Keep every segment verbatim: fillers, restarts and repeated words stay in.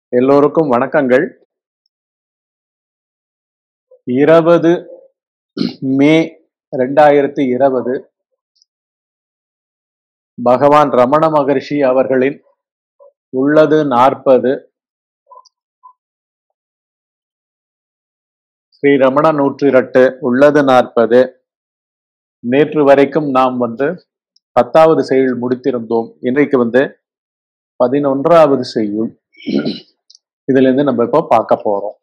எல்லோருக்கும் வணக்கங்கள். இருபது மே ரெண்டாயிரத்தி இருபது பகவான் ரமண மகரிஷி அவர்களின் உள்ளது நாற்பது ஸ்ரீ ரமண நூற்றிரட்டு உள்ளது நாற்பது. நேற்று வரைக்கும் நாம் வந்து பத்தாவது செய்யுள் முடித்திருந்தோம். இன்றைக்கு வந்து பதினொன்றாவது செய்யுள். இதுல இருந்து நம்ம இப்போ பார்க்க போறோம்.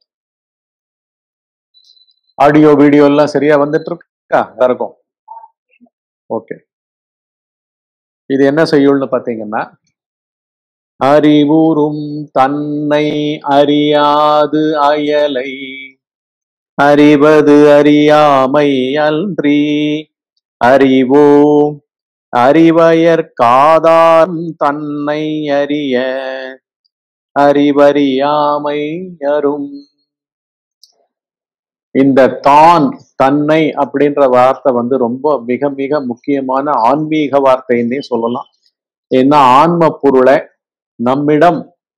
ஆடியோ வீடியோ எல்லாம் சரியா வந்துட்டு இருக்கா இருக்கும்? ஓகே. இது என்ன செய்யுள்னு பாத்தீங்கன்னா, அறிவுறும் தன்னை அறியாது அயலை அறிவது அறியாமை அன்றி அறிவோம் அறிவயர் காதான் தன்னை அறிய அறிவறியாமை அரும். இந்த தான் தன்னை அப்படின்ற வார்த்தை வந்து ரொம்ப மிக மிக முக்கியமான ஆன்மீக வார்த்தைன்னே சொல்லலாம். ஏன்னா ஆன்ம பொருளை நம்மிடம்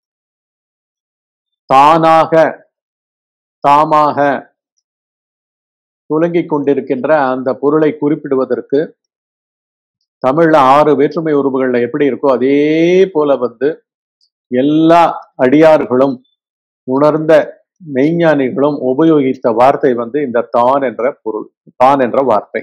தானாக தாமாக துலங்கிக் கொண்டிருக்கின்ற அந்த பொருளை குறிப்பிடுவதற்கு தமிழ்ல ஆறு வேற்றுமை உருவுகள்ல எப்படி இருக்கோ அதே போல வந்து எல்லா அடியார்களும் உணர்ந்த மெய்ஞானிகளும் உபயோகித்த வார்த்தை வந்து இந்த தான் என்ற பொருள், தான் என்ற வார்த்தை.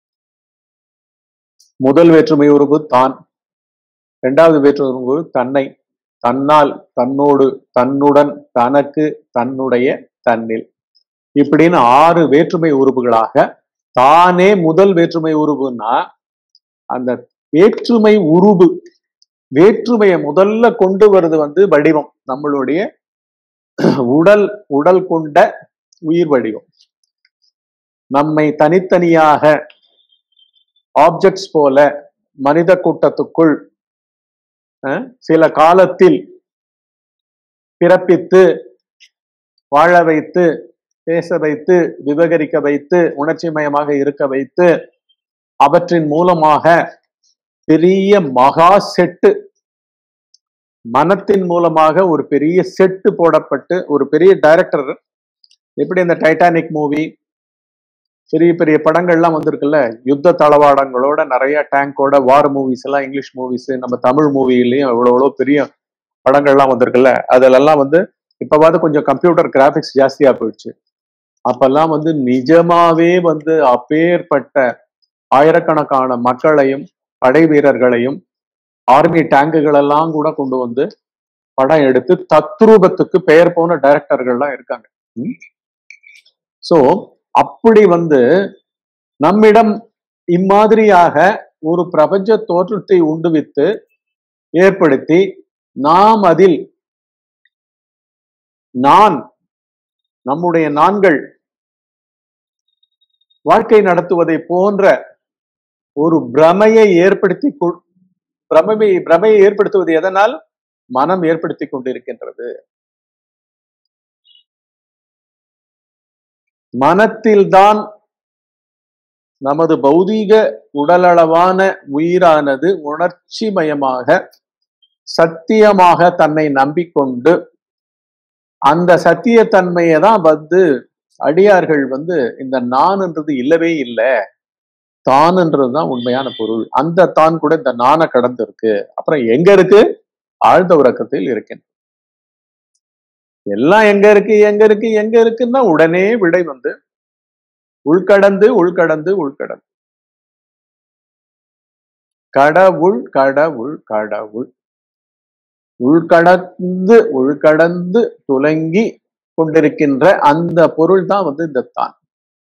முதல் வேற்றுமை உருவு தான், இரண்டாவது வேற்றுமை உருவு தன்னை, தன்னால், தன்னோடு, தன்னுடன், தனக்கு, தன்னுடைய, தன்னில், இப்படின்னு ஆறு வேற்றுமை உருவுகளாக தானே முதல் வேற்றுமை உருவுன்னா அந்த வேற்றுமை உருவு வேற்றுமையை முதல்ல கொண்டு வருது வந்து வடிவம், நம்மளுடைய உடல் உடல் கொண்ட உயிர் வடிவம். நம்மை தனித்தனியாக ஆப்ஜெக்ட்ஸ் போல மனித கூட்டத்துக்குள் சில காலத்தில் பிறப்பித்து வாழ வைத்து பேச வைத்து விவகரிக்க வைத்து உணர்ச்சிமயமாக இருக்க வைத்து அவற்றின் மூலமாக பெரிய மகா செட்டு, மனத்தின் மூலமாக ஒரு பெரிய செட்டு போடப்பட்டு ஒரு பெரிய டைரக்டர், எப்படி இந்த டைட்டானிக் மூவி பெரிய பெரிய படங்கள்லாம் வந்திருக்குல்ல, யுத்த தளவாடங்களோட நிறைய டேங்கோட வார் மூவிஸ் எல்லாம், இங்கிலீஷ் மூவிஸ், நம்ம தமிழ் மூவிலையும் எவ்வளோ எவ்வளோ பெரிய படங்கள்லாம் வந்திருக்குல்ல, அதிலெல்லாம் வந்து இப்பவாது கொஞ்சம் கம்ப்யூட்டர் கிராபிக்ஸ் ஜாஸ்தியா போயிடுச்சு. அப்பெல்லாம் வந்து நிஜமாவே வந்து அப்பேற்பட்ட ஆயிரக்கணக்கான மக்களையும் படை வீரர்களையும் ஆர்மி டேங்குகள் எல்லாம் கூட கொண்டு வந்து படம் எடுத்து தத்ரூபத்துக்கு பெயர் போன டைரக்டர்கள்லாம் இருக்காங்க. சோ அப்படி வந்து நம்மிடம் இம்மாதிரியாக ஒரு பிரபஞ்ச தோற்றத்தை உண்டுவித்து ஏற்படுத்தி நாம் அதில் நான் நம்முடைய நான்கள் வாழ்க்கை நடத்துவதை போன்ற ஒரு பிரமையை ஏற்படுத்தி பிரமை பிரமையை ஏற்படுத்துவது எதனால்? மனம் ஏற்படுத்தி கொண்டிருக்கின்றது. மனத்தில்தான் நமது பௌதீக உடலளவான உயிரானது உணர்ச்சிமயமாக சத்தியமாக தன்னை நம்பிக்கொண்டு அந்த சத்தியத்தன்மையை தான் வந்து அடியார்கள் வந்து இந்த நான்ன்றது இல்லவே இல்லை, தான்ன்றதுதான் உண்மையான பொருள், அந்த தான் கூட இந்த நானை கடந்து இருக்கு. அப்புறம் எங்க இருக்கு? ஆழ்ந்த உறக்கத்தில் இருக்கின்ற. எல்லாம் எங்க இருக்கு எங்க இருக்கு எங்க இருக்குன்னா உடனே விடை வந்து உள்கடந்து உள்கடந்து உள்கடந்து கடவுள் கடவுள் கடவுள் உள்கடந்து உள்கடந்து துலங்கி கொண்டிருக்கின்ற அந்த பொருள் தான் வந்து இந்த தான்.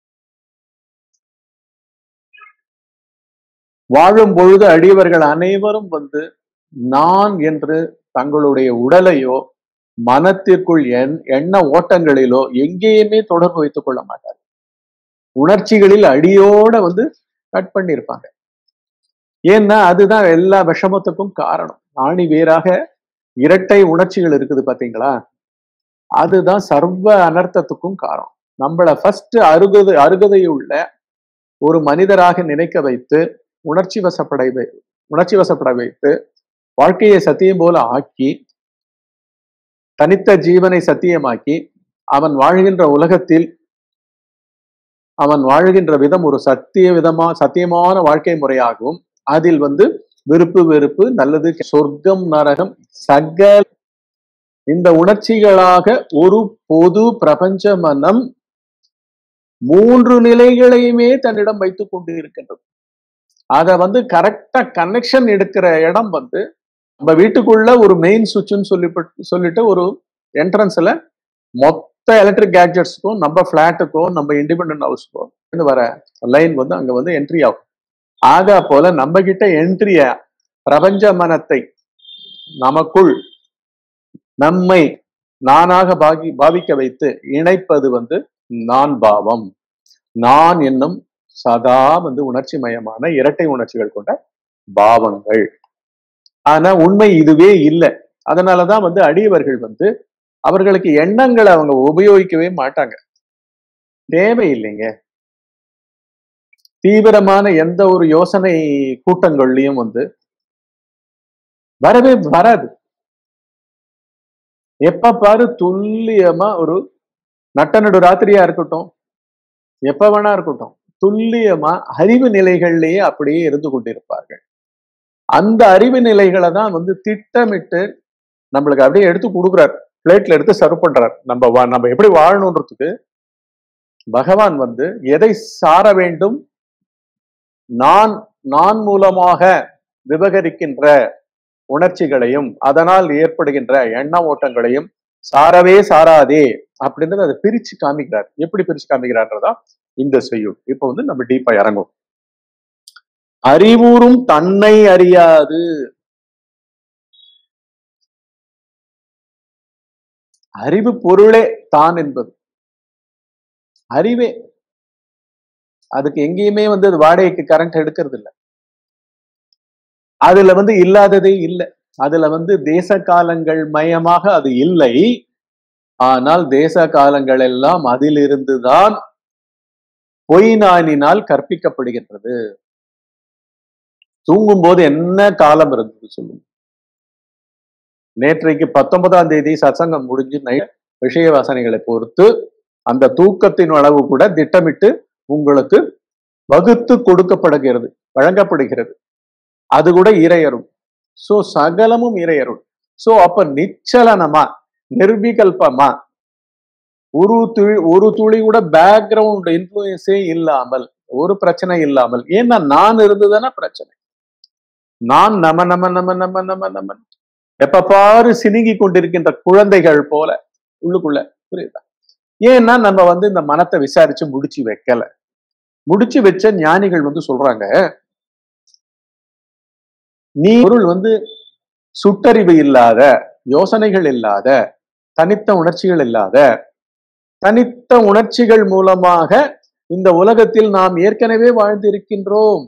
வாழும் பொழுது அடியவர்கள் அனைவரும் வந்து நான் என்று தங்களுடைய உடலையோ மனத்திற்குள் எண் எண்ண ஓட்டங்களிலோ எங்கேயுமே தொடர்பு வைத்துக் கொள்ள மாட்டார். உணர்ச்சிகளில் அடியோட வந்து கட் பண்ணியிருப்பாங்க. ஏன்னா அதுதான் எல்லா விஷமத்துக்கும் காரணம். ஆணி வேறாக இரட்டை உணர்ச்சிகள் இருக்குது பாத்தீங்களா, அதுதான் சர்வ அனர்த்தத்துக்கும் காரணம். நம்மளை ஃபர்ஸ்ட் அருகதை அருகதையுள்ள ஒரு மனிதராக நினைக்க வைத்து உணர்ச்சி வசப்படை உணர்ச்சி வசப்பட வைத்து வாழ்க்கையை சத்தியம் போல ஆக்கி தனித்த ஜீவனை சத்தியமாக்கி அவன் வாழ்கின்ற உலகத்தில் அவன் வாழ்கின்ற விதம் ஒரு சத்திய விதமா சத்தியமான வாழ்க்கை முறையாகவும் அதில் வந்து விருப்பு வெறுப்பு நல்லது சொர்க்கம் நரகம் சகல இந்த உணர்ச்சிகளாக ஒரு பொது பிரபஞ்ச மனம் மூன்று நிலைகளையுமே தன்னிடம் வைத்துக் கொண்டு இருக்கின்றது. அத வந்து கரெக்டா கனெக்ஷன் எடுக்கிற இடம் வந்து நம்ம வீட்டுக்குள்ள ஒரு மெயின் சுவிட்ச்னு சொல்லி சொல்லிட்டு ஒரு என்ட்ரன்ஸ்ல மொத்த எலக்ட்ரிக் கேட்ஜெட்ஸ்க்கும் நம்ம பிளாட்டுக்கும் நம்ம இண்டிபெண்டன்ட் ஹவுஸ்க்கும் வர லைன் வந்து அங்க வந்து என்ட்ரி ஆகும். ஆகா போல நம்ம கிட்ட என்ட்ரிய பிரபஞ்ச மனத்தை நமக்குள் நம்மை நானாக பாகி பாவிக்க வைத்து இணைப்பது வந்து நான் பாவம். நான் என்னும் சதா வந்து உணர்ச்சி மயமான இரட்டை உணர்ச்சிகள் கொண்ட பாவங்கள். ஆனா உண்மை இதுவே இல்லை. அதனாலதான் வந்து அடியவர்கள் வந்து அவர்களுக்கு எண்ணங்களை அவங்க உபயோகிக்கவே மாட்டாங்க. தேவையில்லைங்க. தீவிரமான எந்த ஒரு யோசனை கூட்டங்கள்லயும் வந்து வரவே வராது. எப்ப பாரு துல்லியமா ஒரு நட்ட நடு ராத்திரியா இருக்கட்டும், எப்ப வேணா இருக்கட்டும், துல்லியமா அறிவு நிலைகள்லயே அப்படியே இருந்து கொண்டிருப்பார்கள். அந்த அறிவு நிலைகளை தான் வந்து திட்டமிட்டு நம்மளுக்கு அப்படியே எடுத்து கொடுக்குறாரு, பிளேட்ல எடுத்து சர்வ் பண்றாரு. நம்ம நம்ம எப்படி வாழணுன்றதுக்கு பகவான் வந்து எதை சார வேண்டும், நான் நான் மூலமாக விவகரிக்கின்ற உணர்ச்சிகளையும் அதனால் ஏற்படுகின்ற எண்ண ஓட்டங்களையும் சாரவே சாராதே அப்படின்றது அதை பிரிச்சு காமிக்கிறார். எப்படி பிரிச்சு காமிக்கிறார்ன்றதா இந்த செய்யுள். இப்ப வந்து நம்ம டீப்பா இறங்கும். அறிவுறும் தன்னை அறியாது. அறிவு பொருளே தான் என்பது அறிவே. அதுக்கு எங்கேயுமே வந்து அது வாடகைக்கு கரண்ட் எடுக்கிறது இல்லை. அதுல வந்து இல்லாததே இல்லை. அதுல வந்து தேச காலங்கள் மயமாக அது இல்லை. ஆனால் தேச காலங்கள் எல்லாம் அதிலிருந்துதான் பொய் நானினால் கற்பிக்கப்படுகின்றது. தூங்கும் போது என்ன காலம் இருந்தது சொல்லுங்க. நேற்றைக்கு பத்தொன்பதாம் தேதி சத்சங்கம் முடிஞ்சு விஷய வாசனைகளை பொறுத்து அந்த தூக்கத்தின் அளவு கூட திட்டமிட்டு உங்களுக்கு வகுத்து கொடுக்கப்படுகிறது, வழங்கப்படுகிறது. அது கூட இறையரும். சோ சகலமும் இறையரும். சோ அப்ப நிச்சலனமா நிர்விகல்பமா ஒரு துளி ஒரு துளி கூட பேக்ரவுண்ட் இன்ஃபுளுன்ஸே இல்லாமல், ஒரு பிரச்சனை இல்லாமல். ஏன்னா நான் இருந்துதானே பிரச்சனை. நான் நம நம நம நம நம நம எப்ப பாரு சினுங்கி கொண்டிருக்கின்ற குழந்தைகள் போல உள்ளுக்குள்ள. புரியுதா? ஏன்னா நம்ம வந்து இந்த மனத்தை விசாரிச்சு முடிச்சு வைக்கல. முடிச்சு வச்ச ஞானிகள் வந்து சொல்றாங்க, நீ பொருள் வந்து சுட்டறிவு இல்லாத, யோசனைகள் இல்லாத, தனித்த உணர்ச்சிகள் இல்லாத, தனித்த உணர்ச்சிகள் மூலமாக இந்த உலகத்தில் நாம் ஏற்கனவே வாழ்ந்திருக்கின்றோம்.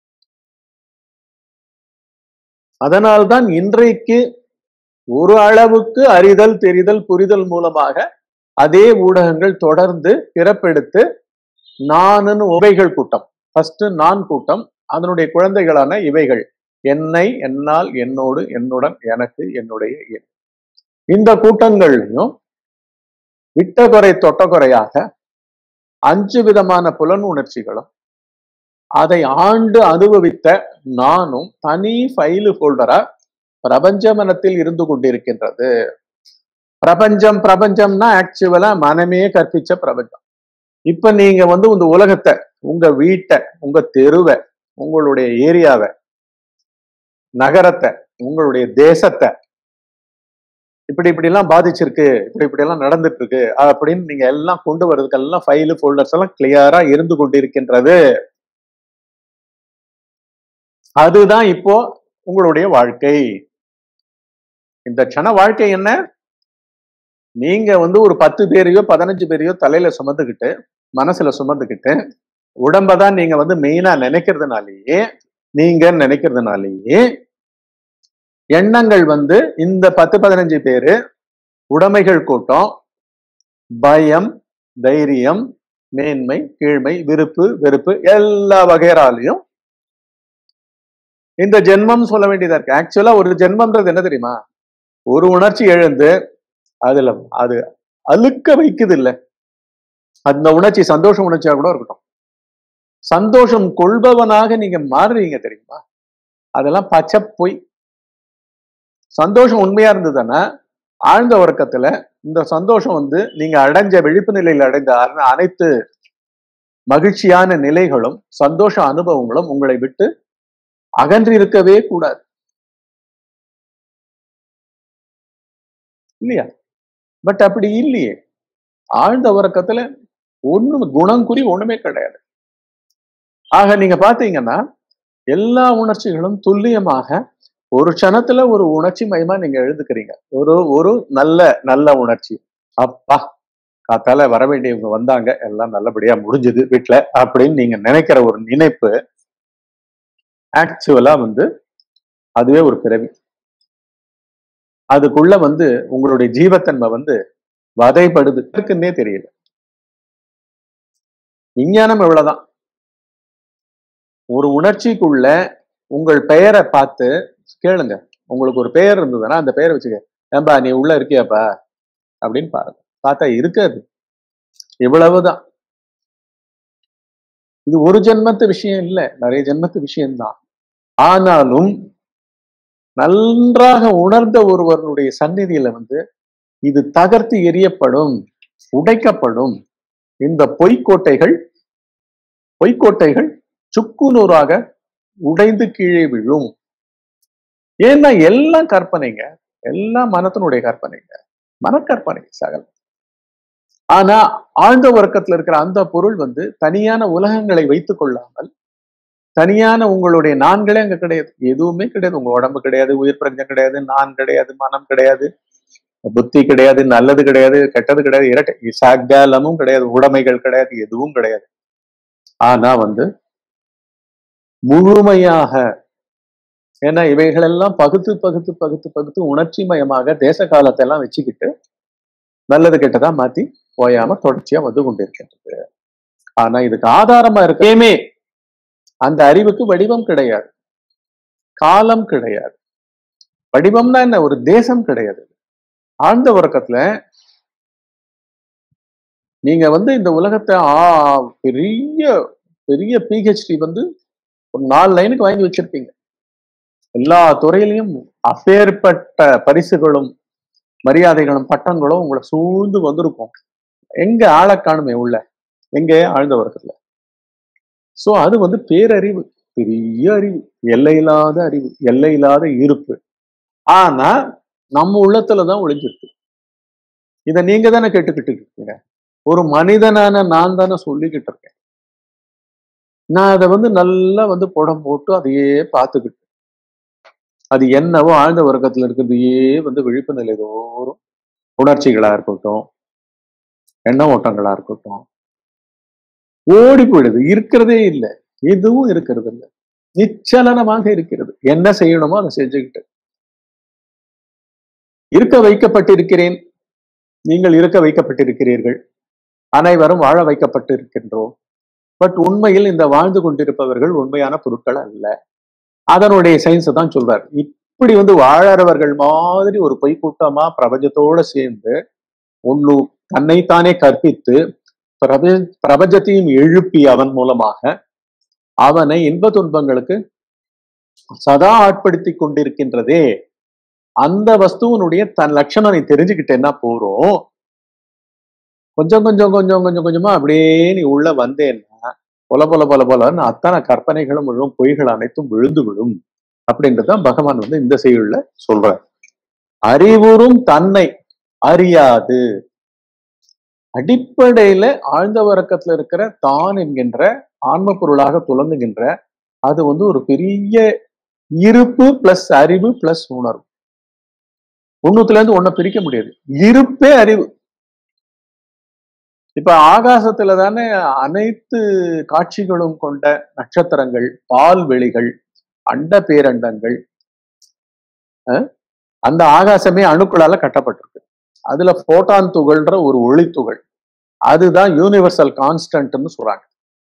அதனால்தான் இன்றைக்கு ஒரு அளவுக்கு அறிதல் தெரிதல் புரிதல் மூலமாக அதே ஊடகங்கள் தொடர்ந்து பிறப்பெடுத்து நானுன்னு உவைகள் கூட்டம், ஃபர்ஸ்ட் நான் கூட்டம், அதனுடைய குழந்தைகளான இவைகள் என்னை, என்னால், என்னோடு, என்னுடன், எனக்கு, என்னுடைய, இந்த கூட்டங்களையும் விட்டகுறை தொட்டகுறையாக அஞ்சு விதமான புலன் உணர்ச்சிகளும் அதை ஆண்டு அனுபவித்த நானும் தனி ஃபைலு ஹோல்டரா பிரபஞ்ச மனத்தில் இருந்து கொண்டிருக்கின்றது. பிரபஞ்சம் பிரபஞ்சம்னா ஆக்சுவலா மனமே கற்பிச்ச பிரபஞ்சம். இப்ப நீங்க வந்து இந்த உலகத்தை, உங்க வீட்டை, உங்க தெருவை, உங்களுடைய ஏரியாவை, நகரத்தை, உங்களுடைய தேசத்தை இப்படி இப்படி எல்லாம் பாதிச்சிருக்கு, இப்படி இப்படி எல்லாம் நடந்துட்டு இருக்கு அப்படின்னு நீங்க எல்லாம் கொண்டு வர்றதுக்கெல்லாம் ஃபைலு ஃபோல்டர்ஸ் எல்லாம் கிளியரா இருந்து கொண்டிருக்கின்றது. அதுதான் இப்போ உங்களுடைய வாழ்க்கை. இந்த க்ஷண வாழ்க்கை என்ன? நீங்க வந்து ஒரு பத்து பேரையோ பதினஞ்சு பேரையோ தலையில சுமந்துக்கிட்டு, மனசுல சுமந்துக்கிட்டு, உடம்பதான் நீங்க வந்து மெயினா நினைக்கிறதுனாலேயே, நீங்க நினைக்கிறதுனாலேயே எண்ணங்கள் வந்து இந்த பத்து பதினஞ்சு பேரு உடைமைகள் கூட்டம், பயம், தைரியம், மேன்மை, கீழ்மை, விருப்பு வெறுப்பு எல்லா வகைராலையும் இந்த ஜென்மம் சொல்ல வேண்டியதா இருக்கு. ஆக்சுவலா ஒரு ஜென்மம்ன்றது என்ன தெரியுமா? ஒரு உணர்ச்சி எழுந்து அதுல அது அழுக்க வைக்குது இல்ல, அந்த உணர்ச்சி சந்தோஷ உணர்ச்சியா கூட இருக்கட்டும், சந்தோஷம் கொள்பவனாக நீங்க மாறுறீங்க தெரியுமா, அதெல்லாம் பச்சை பொய். சந்தோஷம் உண்மையா இருந்ததுன்னா ஆழ்ந்த உறக்கத்துல இந்த சந்தோஷம் வந்து நீங்க அடைஞ்ச விழிப்பு நிலையில் அடைந்த அனைத்து மகிழ்ச்சியான நிலைகளும் சந்தோஷ அனுபவங்களும் உங்களை விட்டு அகன்று இருக்கவே கூடாது இல்லையா? பட் அப்படி இல்லையே. ஆழ்ந்த உறக்கத்துல ஒண்ணும் குணம் குறி ஒண்ணுமே கிடையாது. ஆக நீங்க பாத்தீங்கன்னா எல்லா உணர்ச்சிகளும் துல்லியமாக ஒரு க்ஷணத்துல ஒரு உணர்ச்சி மயமா நீங்க எழுதுக்கிறீங்க. ஒரு ஒரு நல்ல நல்ல உணர்ச்சி, அப்பா காத்தால வர வேண்டியவங்க வந்தாங்க, எல்லாம் நல்லபடியா முடிஞ்சது வீட்டுல அப்படின்னு நீங்க நினைக்கிற ஒரு நினைப்பு ஆக்சுவலா வந்து அதுவே ஒரு பிறவி. அதுக்குள்ள வந்து உங்களுடைய ஜீவத்தன்மை வந்து வதைப்படுது இருக்குன்னே தெரியல. விஞ்ஞானம் எவ்வளவுதான். ஒரு உணர்ச்சிக்குள்ள உங்கள் பெயரை பார்த்து கேளுங்க. உங்களுக்கு ஒரு பெயர் இருந்ததுன்னா அந்த பெயரை வச்சுக்க, ஏன்பா நீ உள்ள இருக்கியாப்பா அப்படின்னு பாருங்க. பார்த்தா இருக்காது. இவ்வளவுதான். இது ஒரு ஜென்மத்து விஷயம் இல்ல, நிறைய ஜென்மத்து விஷயம்தான். ஆனாலும் நன்றாக உணர்ந்த ஒருவருடைய சந்நிதியில வந்து இது தகர்த்து எரியப்படும், உடைக்கப்படும். இந்த பொய்க்கோட்டைகள் பொய்க்கோட்டைகள் சுக்குநூறாக உடைந்து கீழே விழும். ஏன்னா எல்லாம் கற்பனைங்க, எல்லாம் மனத்தினுடைய கற்பனைங்க, மனக்கற்பனை சகலம். ஆனா ஆழ்ந்த உறக்கத்துல இருக்கிற அந்த பொருள் வந்து தனியான உலகங்களை வைத்துக் கொள்ளாமல், தனியான உங்களுடைய நான்களே அங்க கிடையாது, எதுவுமே கிடையாது. உங்க உடம்பு கிடையாது, உயிர் பிரஞ்சம் கிடையாது, நான் கிடையாது, மனம் கிடையாது, புத்தி கிடையாது, நல்லது கிடையாது, கெட்டது கிடையாது, இரட்டை சகலமும் கிடையாது, உடைமைகள் கிடையாது, எதுவும் கிடையாது. ஆனா வந்து முழுமையாக, ஏன்னா இவைகள் எல்லாம் பகுத்து பகுத்து பகுத்து பகுத்து உணர்ச்சி மயமாக தேச காலத்தை எல்லாம் வச்சுக்கிட்டு நல்லது கெட்டதா மாத்தி போயாம தொடர்ச்சியா வந்து கொண்டிருக்கின்றது. ஆனா இதுக்கு ஆதாரமா இருக்கேமே அந்த அறிவுக்கு வடிவம் கிடையாது, காலம் கிடையாது. வடிவம்னா என்ன, ஒரு தேசம் கிடையாது. ஆழ்ந்த உறக்கத்துல நீங்க வந்து இந்த உலகத்தை ஆ பெரிய பெரிய பிஹெச்டி வந்து ஒரு நாலு லைனுக்கு வாங்கி வச்சிருப்பீங்க. எல்லா துறையிலையும் அப்பேற்பட்ட பரிசுகளும் மரியாதைகளும் பட்டங்களும் உங்களை சூழ்ந்து வந்திருக்கும். எங்க ஆளை காணுமே உள்ள, எங்க ஆழ்ந்த உறக்கத்துல. சோ அது வந்து பேரறிவு, பெரிய அறிவு, எல்லையில்லாத அறிவு, எல்லையில்லாத இருப்பு. ஆனா நம்ம உள்ளத்துலதான் ஒளிஞ்சிருக்கு. இதை நீங்க தானே கேட்டுக்கிட்டு இருக்கீங்க. ஒரு மனிதனான நான் தானே சொல்லிக்கிட்டு இருக்கேன். நான் அதை வந்து நல்லா வந்து புடம் போட்டு அதையே பார்த்துக்கிட்டு, அது என்னவோ ஆழ்ந்த உறக்கத்துல இருக்கிறதையே வந்து விழிப்பு நிலை தோறும் உணர்ச்சிகளா இருக்கட்டும், எண்ண ஓட்டங்களா இருக்கட்டும் ஓடி போயிடுது. இருக்கிறதே இல்லை, எதுவும் இருக்கிறது இல்லை, நிச்சலனமாக இருக்கிறது. என்ன செய்யணுமோ அதை செஞ்சுக்கிட்டு இருக்க வைக்கப்பட்டிருக்கிறேன். நீங்கள் இருக்க வைக்கப்பட்டிருக்கிறீர்கள், அனைவரும் வாழ வைக்கப்பட்டு இருக்கின்றோம். பட் உண்மையில் இந்த வாழ்ந்து கொண்டிருப்பவர்கள் உண்மையான பொருட்கள் அல்ல. அதனுடைய சயின்ஸ் தான் சொல்றாரு. இப்படி வந்து வாழறவர்கள் மாதிரி ஒரு பொய்க்கூட்டமா பிரபஞ்சத்தோட சேர்ந்து ஒன்னு தன்னைத்தானே கற்பித்து பிரப பிரபஞ்சத்தையும் எழுப்பி அவன் மூலமாக அவனை இன்ப துன்பங்களுக்கு சதா ஆட்படுத்தி கொண்டிருக்கின்றதே, அந்த வஸ்துவனுடைய தன் லட்சணம் நீ தெரிஞ்சுக்கிட்டேன்னா போறோம். கொஞ்சம் கொஞ்சம் கொஞ்சம் கொஞ்சம் கொஞ்சமா அப்படியே நீ உள்ள வந்தேன்னா பொல பொல பொல பொலன்னு அத்தனை கற்பனைகளும் விழும், பொய்கள் அனைத்தும் விழுந்து விடும். அப்படின்றதான் பகவான் வந்து இந்த செய்யுள்ள சொல்ற. அறிவுறும் தன்னை அறியாது. அடிப்படையில ஆழ்ந்த உறக்கத்துல இருக்கிற தான் என்கின்ற ஆன்ம பொருளாக துலங்குகின்ற அது வந்து ஒரு பெரிய இருப்பு பிளஸ் அறிவு பிளஸ் உணர்வு. ஒண்ணுத்துல இருந்து ஒன்ன பிரிக்க முடியாது. இருப்பே அறிவு. இப்ப ஆகாசத்துல தானே அனைத்து காட்சிகளும் கொண்ட நட்சத்திரங்கள், பால்வெளிகள், அண்ட பேரண்டங்கள். அந்த ஆகாசமே அணுக்களால கட்டப்பட்டிருக்கு. அதுல போட்டான் துகள்ன்ற ஒரு ஒளி துகள், அதுதான் யூனிவர்சல் கான்ஸ்டன்ட்னு சொல்றாங்க.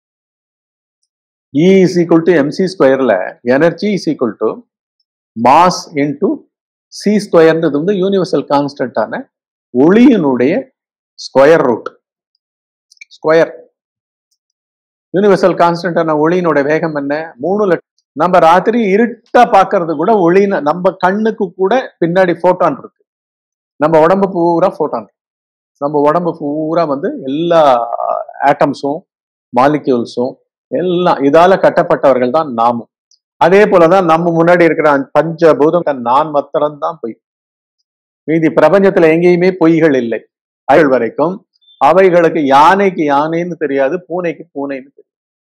E is equal to mc ஸ்கொயர்ல energy is equal to mass into C ஸ்கொயர்ன்றது வந்து யூனிவர்சல் கான்ஸ்டன்டான ஒளியினுடைய ஸ்கொயர் ரூட். ஸ்கொயர் யூனிவர்சல் கான்ஸ்டன்டான ஒளியினுடைய வேகம் என்ன? மூணு லட்சம். நம்ம ராத்திரி இருட்டா பாக்குறது கூட ஒளின நம்ம கண்ணுக்கு கூட பின்னாடி போட்டான் இருக்கு. நம்ம உடம்பு பூரா போட்டான். நம்ம உடம்பு பூரா வந்து எல்லா ஆட்டம்ஸும் மாலிக்யூல்ஸும் எல்லாம் இதால கட்டப்பட்டவர்கள் தான் நாமும். அதே போலதான் நம்ம முன்னாடி இருக்கிற பஞ்சபூதம் நான் மாத்திரம்தான் பொய். மீதி பிரபஞ்சத்துல எங்கேயுமே பொய்கள் இல்லை. அயல் வரைக்கும் அவைகளுக்கு யானைக்கு யானைன்னு தெரியாது, பூனைக்கு பூனைன்னு தெரியாது.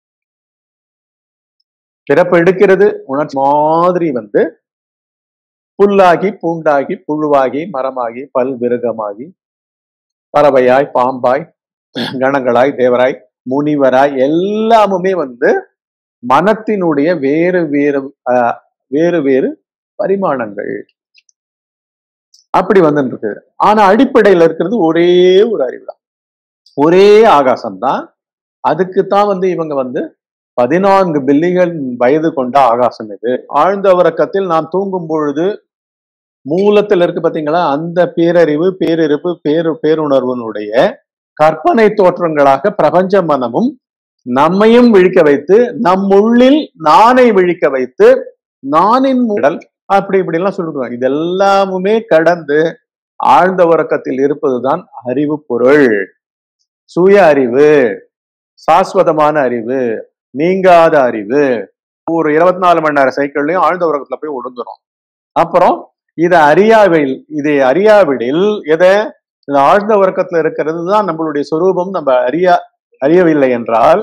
பிறப்பு எடுக்கிறது உணர்ச்சி மாதிரி வந்து புல்லாகி பூண்டாகி புழுவாகி மரமாகி பல் விருகமாகி பறவையாய் பாம்பாய் கணங்களாய் தேவராய் முனிவராய் எல்லாமுமே வந்து மனத்தினுடைய வேறு வேறு அஹ் வேறு வேறு பரிமாணங்கள் அப்படி வந்து இருக்கு. ஆனா அடிப்படையில இருக்கிறது ஒரே ஒரு அறிவு தான், ஒரே ஆகாசம் தான். அதுக்குத்தான் வந்து இவங்க வந்து பதினான்கு பில்லியன் வயது கொண்ட ஆகாசம் இது. ஆழ்ந்த உறக்கத்தில் நாம் தூங்கும் பொழுது மூலத்தில் இருக்கு பாத்தீங்களா, அந்த பேரறிவு பேரிருப்பு பேரு பேருணர்வனுடைய கற்பனை தோற்றங்களாக பிரபஞ்ச மனமும் நம்மையும் விழிக்க வைத்து நம் உள்ளில் நானை விழிக்க வைத்து நானின் உடல் அப்படி இப்படி எல்லாம் சொல்லுவாங்க. இதெல்லாமுமே கடந்து ஆழ்ந்த உறக்கத்தில் இருப்பதுதான் அறிவு பொருள். சுய அறிவு, சாஸ்வதமான அறிவு, நீங்காத அறிவு. ஒரு இருபத்தி நாலு மணி நேரம் சைக்கிள்லயும் ஆழ்ந்த உறக்கத்துல போய் ஒடுங்குறோம். அப்புறம் இதை அறியாவில் இதை அறியாவிடில் எதை இந்த ஆழ்ந்த உறக்கத்துல இருக்கிறது தான் நம்மளுடைய சொரூபம். நம்ம அறியா அறியவில்லை என்றால்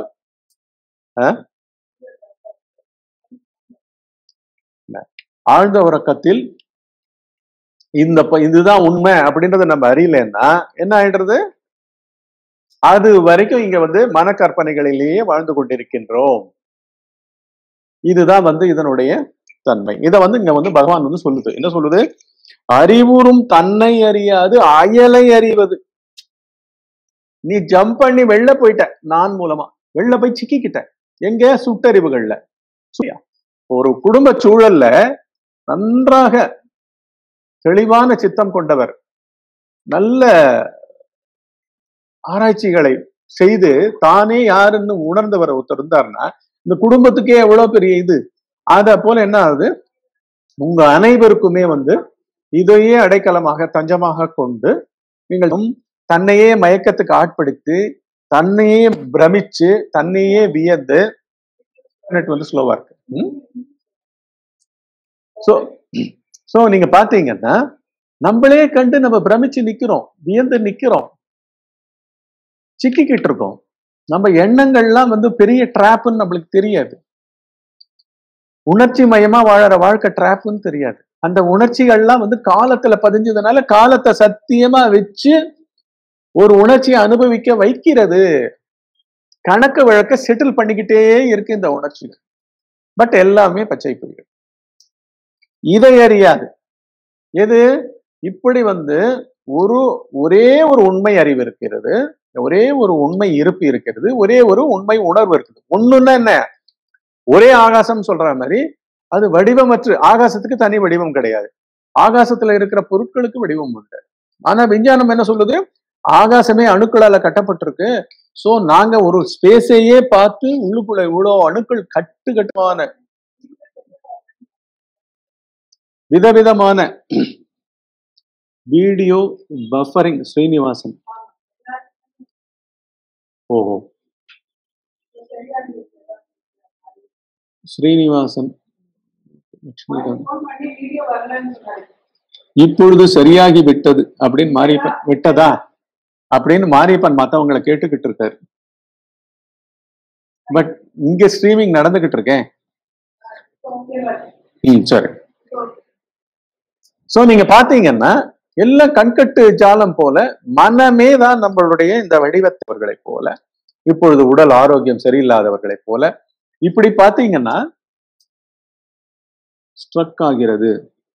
ஆழ்ந்த உறக்கத்தில் இந்த இதுதான் உண்மை அப்படின்றத நம்ம அறியலன்னா என்ன ஆயிடுறது? அது வரைக்கும் இங்க வந்து மனக்கற்பனைகளிலேயே வாழ்ந்து கொண்டிருக்கின்றோம். இதுதான் வந்து இதனுடைய தன்மை. இதை வந்து இங்க வந்து பகவான் வந்து சொல்லுது. என்ன சொல்லுது? அறிவுறும் தன்னை அறியாது அயலை அறிவது. நீ ஜம்ப் பண்ணி வெளில போயிட்ட, நான் மூலமா வெளில போய் சிக்கிக்கிட்ட. எங்க? சுட்டறிவுகள்ல. ஒரு குடும்ப சூழல்ல நன்றாக தெளிவான சித்தம் கொண்டவர், நல்ல ஆராய்ச்சிகளை செய்து தானே யாருன்னு உணர்ந்தவர் ஒருத்தர் இருந்தாருன்னா இந்த குடும்பத்துக்கே எவ்வளவு பெரிய இது. அத போல என்ன ஆகுது, உங்க அனைவருக்குமே வந்து இதையே அடைக்கலமாக தஞ்சமாக கொண்டு நீங்கள் தன்னையே மயக்கத்துக்கு ஆட்படுத்தி தன்னையே பிரமிச்சு தன்னையே வியந்து வந்து ஸ்லோவா இருக்கு. சோ சோ நீங்க பாத்தீங்கன்னா நம்மளே கண்டு நம்ம பிரமிச்சு நிக்கிறோம், வியந்து நிக்கிறோம், சிக்கிக்கிட்டு இருக்கோம். நம்ம எண்ணங்கள்லாம் வந்து பெரிய டிராப்னு நம்மளுக்கு தெரியாது. உணர்ச்சி மயமா வாழற வாழ்க்கை டிராப்னு தெரியாது. அந்த உணர்ச்சிகள்லாம் வந்து காலத்துல பதிஞ்சதுனால காலத்தை சத்தியமா வச்சு ஒரு உணர்ச்சியை அனுபவிக்க வைக்கிறது. கணக்கு வழக்க செட்டில் பண்ணிக்கிட்டே இருக்கு இந்த உணர்ச்சிகள். பட் எல்லாமே பச்சை புரியும். இதை அறியாது. எது? இப்படி வந்து ஒரு ஒரே ஒரு உண்மை அறிவு இருக்கிறது, ஒரே ஒரு உண்மை இருப்பு இருக்கிறது, ஒரே ஒரு உண்மை உணர்வு இருக்குது. ஒண்ணுன்னா என்ன? ஒரே ஆகாசம் சொல்ற மாதிரி அது வடிவமற்று, ஆகாசத்துக்கு தனி வடிவம் கிடையாது, ஆகாசத்துல இருக்கிற பொருட்களுக்கு வடிவம் உண்டு. ஆனா விஞ்ஞானம் என்ன சொல்லுது? ஆகாசமே அணுக்களால கட்டப்பட்டிருக்கு. சோ நாங்க ஒரு ஸ்பேஸையே பார்த்து உள்ளுக்குள்ள இவ்வளவு அணுக்கள் கட்டு கட்டுமான விதவிதமான வீடியோ பஃபரிங். ஸ்ரீனிவாசன் ஓஹோ ஸ்ரீனிவாசன் இப்பொழுது சரியாகி விட்டது அப்படின்னு மாரியப்பன் விட்டதா அப்படின்னு மாரியப்பன் மத்தவங்களை கேட்டுக்கிட்டு இருக்காரு. பட் இங்க ஸ்ட்ரீமிங் நடந்துகிட்டு இருக்கேன். ம் சரி. சோ நீங்க பாத்தீங்கன்னா எல்லாம் கண்கட்டு ஜாலம் போல மனமே தான் நம்மளுடைய இந்த வடிவத்தவர்களை போல, இப்பொழுது உடல் ஆரோக்கியம் சரியில்லாதவர்களை போல இப்படி பாத்தீங்கன்னா ஸ்ட்ரக் ஆகிறது.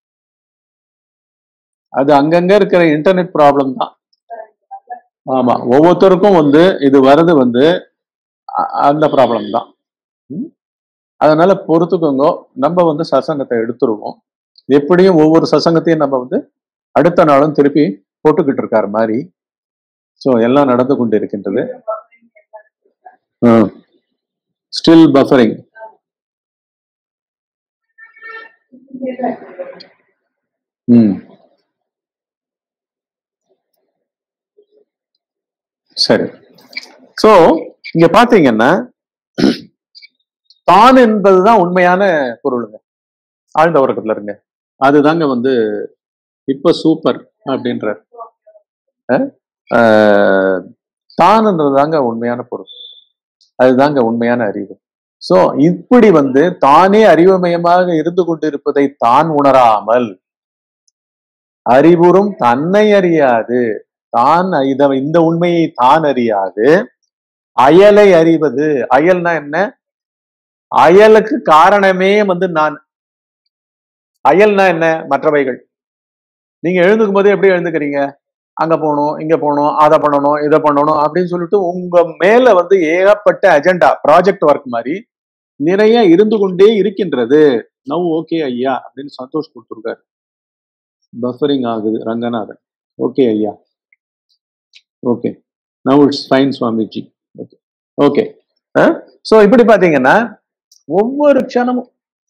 அது அங்கங்க இருக்கிற இன்டர்நெட் ப்ராப்ளம் தான். ஆமா, ஒவ்வொருத்தருக்கும் வந்து இது வர்றது வந்து அந்த ப்ராப்ளம் தான். அதனால பொறுத்துக்கோங்க. நம்ம வந்து சசங்கத்தை எடுத்துருவோம். எப்படியும் ஒவ்வொரு சசங்கத்தையும் நம்ம வந்து அடுத்த நாளும் திருப்பி போட்டுக்கிட்டு இருக்காரு மாதிரி. ஸோ எல்லாம் நடந்து கொண்டு இருக்கின்றது. Still buffering. ம் சரி. சோ இங்க பாத்தீங்கன்னா தான் என்பதுதான் உண்மையான பொருளுங்க. ஆழ்ந்த உறக்கத்துல இருங்க. அதுதாங்க வந்து இப்ப சூப்பர் அப்படின்ற தான்ன்றதுதாங்க உண்மையான பொருள். அதுதாங்க உண்மையான அறிவு. சோ இப்படி வந்து தானே அறிவுமயமாக இருந்து கொண்டிருப்பதை தான் உணராமல் அறிவுறும் தன்னை அறியாது, தான் இத இந்த உண்மையை தான் அறியாது அயலை அறிவது. அயல்னா என்ன? அயலுக்கு காரணமே வந்து நான். அயல்னா என்ன? மற்றவைகள். நீங்க எழுந்துக்கும் போதே எப்படி எழுந்துக்கிறீங்க? அங்க போகணும், இங்க போகணும், அதை பண்ணணும், இதை பண்ணணும் அப்படின்னு சொல்லிட்டு உங்க மேல வந்து ஏகப்பட்ட அஜெண்டா, ப்ராஜெக்ட் ஒர்க் மாதிரி நிறைய இருந்து கொண்டே இருக்கின்றது. நவ் ஓகே ஐயா அப்படின்னு சந்தோஷ் கொடுத்துருக்காரு. பஃபரிங் ஆகுது ரங்கநாதன். ஓகே ஐயா. Okay now it's fine Swamiji. Okay okay. So இப்படி பாத்தீங்கன்னா ஒவ்வொரு க்ஷணமும்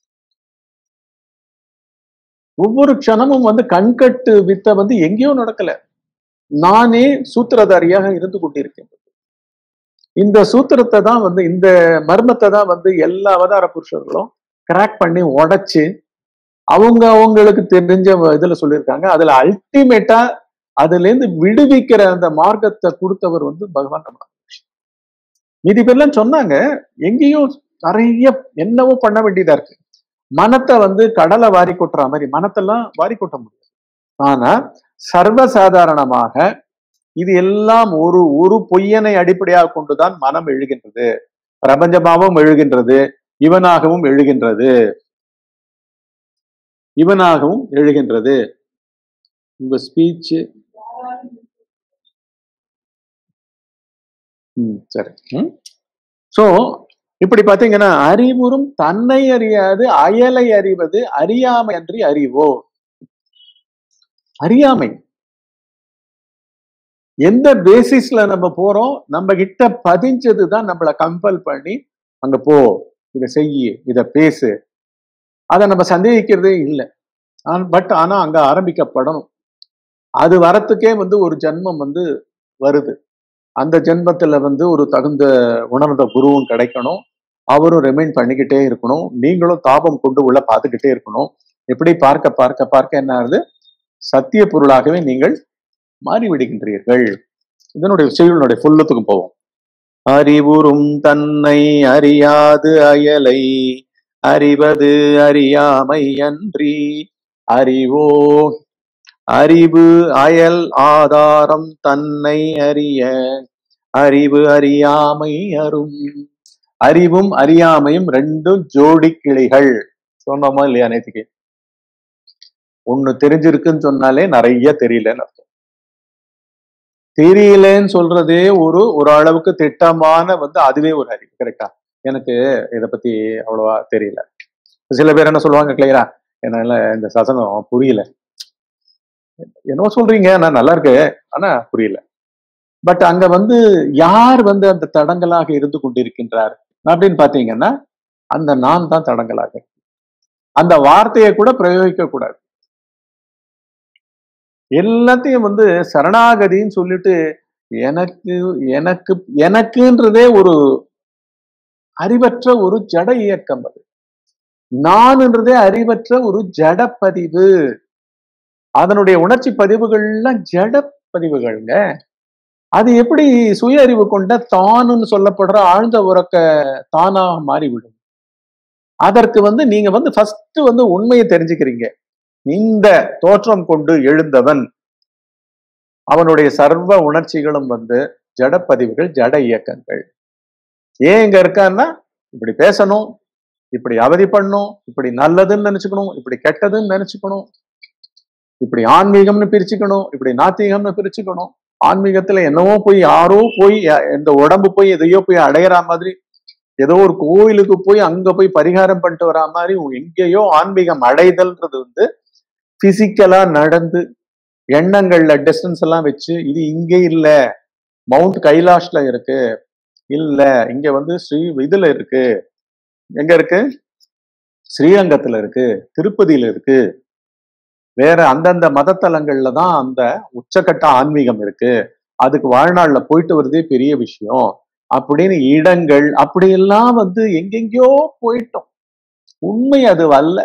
ஒவ்வொரு க்ஷணமும் வந்து கண்கட்டு வித்த வந்து எங்கேயோ நடக்கல. நானே சூத்திரதாரியாக இருந்து கொண்டிருக்கேன். இந்த சூத்திரத்தை தான் வந்து இந்த மர்மத்தை தான் வந்து எல்லா அவதார புருஷர்களும் கிராக் பண்ணி உடைச்சு அவங்க அவங்களுக்கு தெரிஞ்ச இதுல சொல்லியிருக்காங்க. அதுல அல்டிமேட்டா அதுல இருந்து விடுவிக்கிற அந்த மார்க்கத்தை கொடுத்தவர் வந்து பகவான் ரமண மகரிஷி. மீதி பேர்லாம் சொன்னாங்க, எங்கேயும் நிறைய என்னவோ பண்ண வேண்டியதா இருக்கு. மனத்தை வந்து கடலை வாரி கொட்டுற மாதிரி மனத்தெல்லாம் வாரி கொட்ட முடியாது. ஆனா சர்வசாதாரணமாக இது எல்லாம் ஒரு ஒரு பொய்யனை அடிப்படையாக கொண்டுதான் மனம் எழுகின்றது. பிரபஞ்சமாகவும் எழுகின்றது, இவனாகவும் எழுகின்றது, இவனாகவும் எழுகின்றது. உங்க ஸ்பீச் சரி. சோ இப்படி பாத்தீங்கன்னா அறிவுறும் தன்னை அறியாது அயலை அறிவது அறியாமை அன்றி அறிவோ. அறியாமை எந்த பேசிஸ்ல நம்ம போறோம், நம்ம கிட்ட பதிஞ்சதுதான் நம்மளை கம்பல் பண்ணி அங்க போ, இதை செய்யு, இதை பேசு. அதை நம்ம சந்தேகிக்கிறதே இல்லை. பட் ஆனா அங்க ஆரம்பிக்கப்படணும். அது வரத்துக்கே வந்து ஒரு ஜென்மம் வந்து வருது. அந்த ஜென்மத்துல வந்து ஒரு தகுந்த உணர்ந்த குருவும் கிடைக்கணும். அவரும் ரிமைண்ட் பண்ணிக்கிட்டே இருக்கணும். நீங்களும் தாபம் கொண்டு உள்ள பார்த்துக்கிட்டே இருக்கணும். எப்படி பார்க்க பார்க்க பார்க்க என்ன ஆகுது? சத்திய பொருளாகவே நீங்கள் மாறிவிடுகின்றீர்கள். இதனுடைய செய்யுளுடைய ஃபுல்லத்துக்கும் போவோம். அறிவுறும் தன்னை அறியாது அயலை அறிவது அறியாமை அன்றி அறிவோ. அறிவு அயல் ஆதாரம் தன்னை அறிய அறிவு அறியாமை அரும். அறிவும் அறியாமையும் ரெண்டும் ஜோடி கிளிகள். சொன்னோமா இல்லையா நேற்றுக்கு? ஒண்ணு தெரிஞ்சிருக்குன்னு சொன்னாலே நிறைய தெரியலன்னு அர்த்தம். தெரியலன்னு சொல்றதே ஒரு ஒரு அளவுக்கு திட்டமான வந்து அதுவே ஒரு அறிவு. கரெக்டா? எனக்கு இதை பத்தி அவ்வளவா தெரியல. சில பேர் என்ன சொல்லுவாங்க, கிளியரா என்னால இந்த சசனம் புரியல. என்னவோ சொல்றீங்க, நான் நல்லா இருக்கு, ஆனா புரியல. பட் அங்க வந்து யார் வந்து அந்த தடங்களாக இருந்து கொண்டிருக்கின்றார் அப்படின்னு பாத்தீங்கன்னா அந்த நான் தான் தடங்களாக. அந்த வார்த்தையை கூட பிரயோகிக்க கூடாது. எல்லாத்தையும் வந்து சரணாகதின்னு சொல்லிட்டு எனக்கு எனக்கு எனக்குன்றதே ஒரு அறிவற்ற ஒரு ஜட இயக்கம். அது நான்ன்றதே அறிவற்ற ஒரு ஜட பதிவு. அதனுடைய உணர்ச்சி பதிவுகள்லாம் ஜட பதிவுகள்ங்க. அது எப்படி சுய அறிவு கொண்ட தானுன்னு சொல்லப்படுற ஆழ்ந்த உறக்க தானாக மாறிவிடும்? அதற்கு வந்து நீங்க வந்து ஃபர்ஸ்ட் வந்து உண்மையை தெரிஞ்சுக்கிறீங்க. இந்த தோற்றம் கொண்டு எழுந்தவன், அவனுடைய சர்வ உணர்ச்சிகளும் வந்து ஜடப்பதிவுகள், ஜட இயக்கங்கள். ஏன் இங்க இருக்கான்னா இப்படி பேசணும், இப்படி அவதி பண்ணணும், இப்படி நல்லதுன்னு நினைச்சுக்கணும், இப்படி கெட்டதுன்னு நினைச்சுக்கணும், இப்படி ஆன்மீகம்னு பிரிச்சுக்கணும், இப்படி நாத்திகம்னு பிரிச்சுக்கணும். ஆன்மீகத்துல என்னவோ போய் யாரோ போய் இந்த உடம்பு போய் எதையோ போய் அடையிற மாதிரி, ஏதோ ஒரு கோயிலுக்கு போய் அங்க போய் பரிகாரம் பண்ணிட்டு வரா மாதிரி எங்கேயோ ஆன்மீகம் அடைதல்ன்றது வந்து பிசிக்கலா நடந்து எண்ணங்கள்ல டிஸ்டன்ஸ் எல்லாம் வச்சு இது இங்கே இல்ல, மவுண்ட் கைலாஷ்ல இருக்கு, இல்ல இங்க வந்து ஸ்ரீ இதுல இருக்கு, எங்க இருக்கு, ஸ்ரீரங்கத்துல இருக்கு, திருப்பதியில இருக்கு, வேற அந்தந்த மதத்தலங்கள்ல தான் அந்த உச்சக்கட்ட ஆன்மீகம் இருக்கு, அதுக்கு வாழ்நாள்ல போயிட்டு வருதே பெரிய விஷயம் அப்படின்னு இடங்கள் அப்படியெல்லாம் வந்து எங்கெங்கயோ போயிட்டோம். உண்மை அது அல்ல.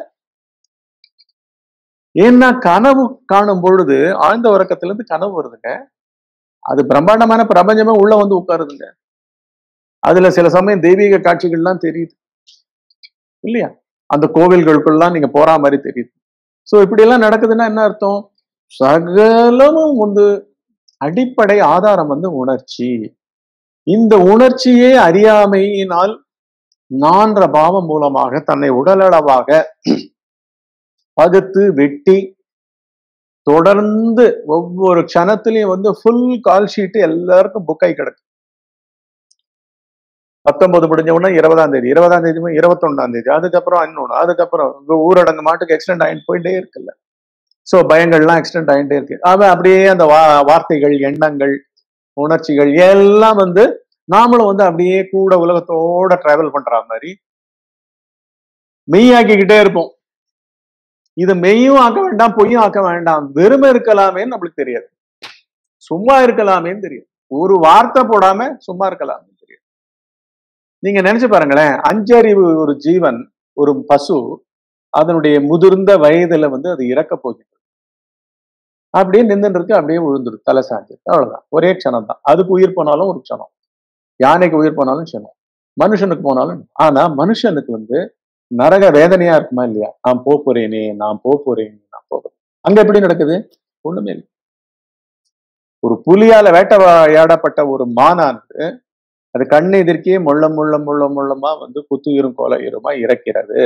ஏன்னா கனவு காணும் பொழுது ஆழ்ந்த உறக்கத்துல இருந்து கனவு வருதுங்க, அது பிரம்மாண்டமான பிரபஞ்சமே உள்ள வந்து உட்காருதுங்க. அதுல சில சமயம் தெய்வீக காட்சிகள்லாம் தெரியுது இல்லையா, அந்த கோவில்களுக்குள்ளாம் நீங்க போற மாதிரி தெரியுது. சோ இப்படி எல்லாம் நடக்குதுன்னா என்ன அர்த்தம், சகலமும் வந்து அடிப்படை ஆதாரம் வந்து உணர்ச்சி. இந்த உணர்ச்சியே அறியாமையினால் நான்ற பாவம் மூலமாக தன்னை உடலளவாக பகுத்து வெட்டி தொடர்ந்து ஒவ்வொரு க்ஷணத்திலையும் வந்து ஃபுல் கால் ஷீட் எல்லாருக்கும் புக் ஆகி கிடக்கு. பத்தொன்பது முடிஞ்ச உடனே இருபதாம் தேதி, இருபதாம் தேதி இருபத்தி ஒன்னாம் தேதி, அதுக்கப்புறம் இன்னொன்னு, அதுக்கப்புறம் ஊரடங்கு மாட்டுக்கு எக்ஸ்டெண்ட் ஆகிட்டு போயிட்டே இருக்குல்ல. சோ பயங்கள்லாம் எக்ஸ்டெண்ட் ஆகிட்டே இருக்கு. அவன் அப்படியே அந்த வா வார்த்தைகள் எண்ணங்கள் உணர்ச்சிகள் எல்லாம் வந்து நாமளும் வந்து அப்படியே கூட உலகத்தோட டிராவல் பண்ற மாதிரி மெய்யாக்கிக்கிட்டே இருப்போம். இது மெய்யும் ஆக்க வேண்டாம், பொய்யும் ஆக்க வேண்டாம், வெறுமை இருக்கலாமேன்னு நம்மளுக்கு தெரியாது, சும்மா இருக்கலாமேன்னு தெரியும், ஒரு வார்த்தை போடாம சும்மா இருக்கலாமே தெரியும். நீங்க நினைச்சு பாருங்களேன், அஞ்சறிவு ஒரு ஜீவன், ஒரு பசு, அதனுடைய முதிர்ந்த வயதுல வந்து அது இறக்க போகிறது, அப்படியே நின்று இருக்கு, அப்படியே விழுந்துருக்கு, தலை சாஞ்சு, அவ்வளவுதான், ஒரே க்ஷணம் தான். அதுக்கு உயிர் போனாலும் ஒரு க்ஷணம், யானைக்கு உயிர் போனாலும் க்ஷணம், மனுஷனுக்கு போனாலும். ஆனா மனுஷனுக்கு வந்து நரக வேதனையா இருக்குமா இல்லையா, நான் போ போறேனே, நான் போ போறேன் நான் போறேன். அங்க எப்படி நடக்குது, ஒண்ணுமே இல்லை. ஒரு புலியால வேட்டையாடப்பட்ட ஒரு மானானது அது கண்ணு எதிர்க்கே முள்ள முள்ள முள்ள முள்ளமா வந்து குத்துயிரும் கொலையுருமா இறக்கிறது.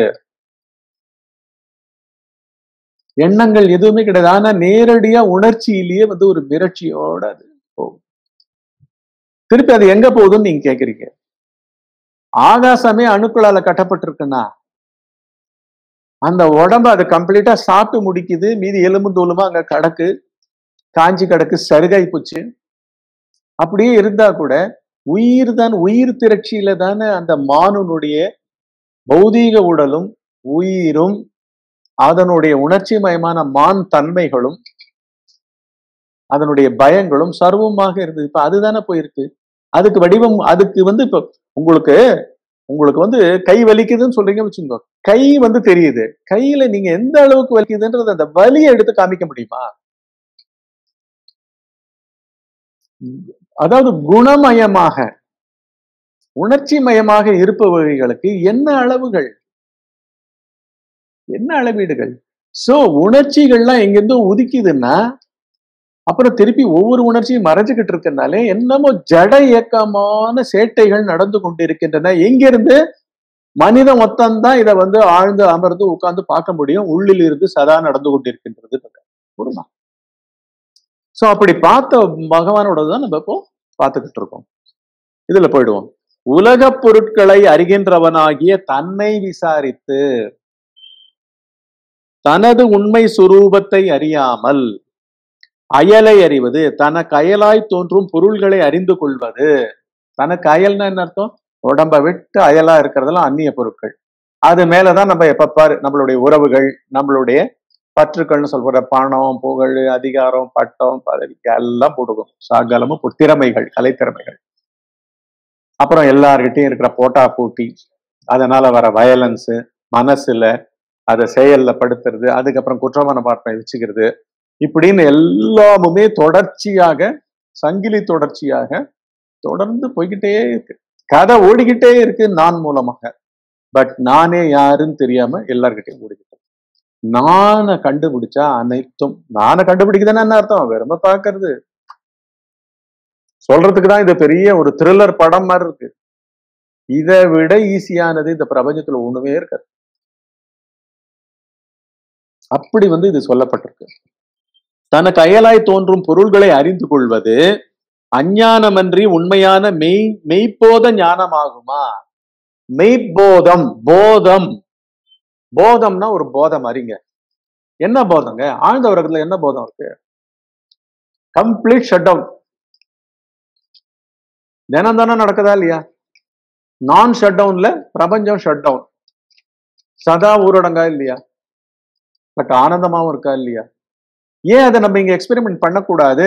எண்ணங்கள் எதுவுமே கிடையாது. ஆனா நேரடியா உணர்ச்சியிலேயே வந்து ஒரு மிரட்சியோட அது போகும். திருப்பி அது எங்க போகுதுன்னு நீங்க கேக்குறீங்க. ஆகாசமே அணுக்களால கட்டப்பட்டிருக்குன்னா அந்த உடம்பு அது கம்ப்ளீட்டா சாப்பிட்டு முடிக்குது, மீதி எலும்பு தோலுமா அங்க கடக்கு, காஞ்சி கடக்கு, சருகாய் போச்சு. அப்படியே இருந்தா கூட உயிர் தான், உயிர் திரட்சியில தானே அந்த மானுனுடைய பௌதீக உடலும் உயிரும் அதனுடைய உணர்ச்சி மயமான மான் தன்மைகளும் அதனுடைய பயங்களும் சர்வமாக இருந்தது. இப்ப அதுதானே போயிருக்கு. அதுக்கு வடிவம், அதுக்கு வந்து இப்ப உங்களுக்கு உங்களுக்கு வந்து கை வலிக்குதுன்னு சொல்றீங்க வச்சுக்கோங்க, கை வந்து தெரியுது, கையில நீங்க எந்த அளவுக்கு வலிக்குதுன்றது அந்த வலியை எடுத்து காமிக்க முடியுமா? அதாவது குணமயமாக உணர்ச்சி மயமாக இருப்பவர்களுக்கு என்ன அளவுகள், என்ன அளவீடுகள்? சோ உணர்ச்சிகள்லாம் எங்கிருந்து உதிக்குதுன்னா அப்புறம் திருப்பி ஒவ்வொரு உணர்ச்சியும் மறைஞ்சுக்கிட்டு இருக்கனாலே என்னமோ ஜட இயக்கமான சேட்டைகள் நடந்து கொண்டிருக்கின்றன. எங்கிருந்து? மனித மொத்தம்தான் இதை வந்து ஆழ்ந்து அமர்ந்து உட்கார்ந்து பார்க்க முடியும், உள்ளில் இருந்து சதா நடந்து கொண்டிருக்கின்றது. சோ அப்படி பார்த்த பகவானோட தான் நம்ம இப்போ பார்த்துக்கிட்டு இருக்கோம். இதுல போயிடுவோம். உலக பொருட்களை அறிகின்றவனாகிய தன்னை விசாரித்து தனது உண்மை சுரூபத்தை அறியாமல் அயலை அறிவது, தனக்கு அயலாய் தோன்றும் பொருள்களை அறிந்து கொள்வது. தனக்கு அயல்னா என்ன அர்த்தம்? உடம்ப விட்டு அயலா இருக்கிறதெல்லாம் அந்நிய பொருட்கள். அது மேலதான் நம்ம எப்ப பாரு நம்மளுடைய உறவுகள், நம்மளுடைய பற்றுக்கள்னு சொல்ற பணம், புகழ், அதிகாரம், பட்டம், பதவி எல்லாம் போடுவோம். சகலமும் திறமைகள், கலைத்திறமைகள். அப்புறம் எல்லார்கிட்டையும் இருக்கிற போட்டா போட்டி, அதனால வர வயலன்ஸ், மனசுல அதை செயல்ல படுத்துறது, அதுக்கப்புறம் குற்றமான பார்ப்பை வச்சுக்கிறது, இப்படின்னு எல்லாமுமே தொடர்ச்சியாக சங்கிலி தொடர்ச்சியாக தொடர்ந்து போய்கிட்டே இருக்கு. கதை ஓடிக்கிட்டே இருக்கு நான் மூலமாக. பட் நானே யாருன்னு தெரியாம எல்லார்கிட்டையும் ஓடிக்கிட்டேன். நானை கண்டுபிடிச்சா அனைத்தும், நானை கண்டுபிடிக்குதுன்னா என்ன அர்த்தம்? வெறும பாக்குறது சொல்றதுக்கு தான் இது பெரிய ஒரு த்ரில்லர் படம் மாதிரி இருக்கு. இதை விட ஈஸியானது இந்த பிரபஞ்சத்துல ஒண்ணுமே இருக்காது. அப்படி வந்து இது சொல்லப்பட்டிருக்கு. தனக்கு அயலாய் தோன்றும் பொருள்களை அறிந்து கொள்வது அஞ்ஞானமன்றி உண்மையான மெய் மெய்ப்போத ஞானமாகுமா? மெய்ப்போதம், போதம். போதம்னா ஒரு போதம் அறிங்க. என்ன போதங்க? ஆழ்ந்த உலகத்துல என்ன போதம் இருக்கு? Complete shut down. தினம் தானே நடக்குதா இல்லையா? நான் ஷட் டவுன்ல பிரபஞ்சம் ஷட் டவுன். சதா ஊரடங்கா இல்லையா? பட் ஆனந்தமாவும் இருக்கா இல்லையா? ஏன் அதை நம்ம இங்க எக்ஸ்பெரிமெண்ட் பண்ணக்கூடாது?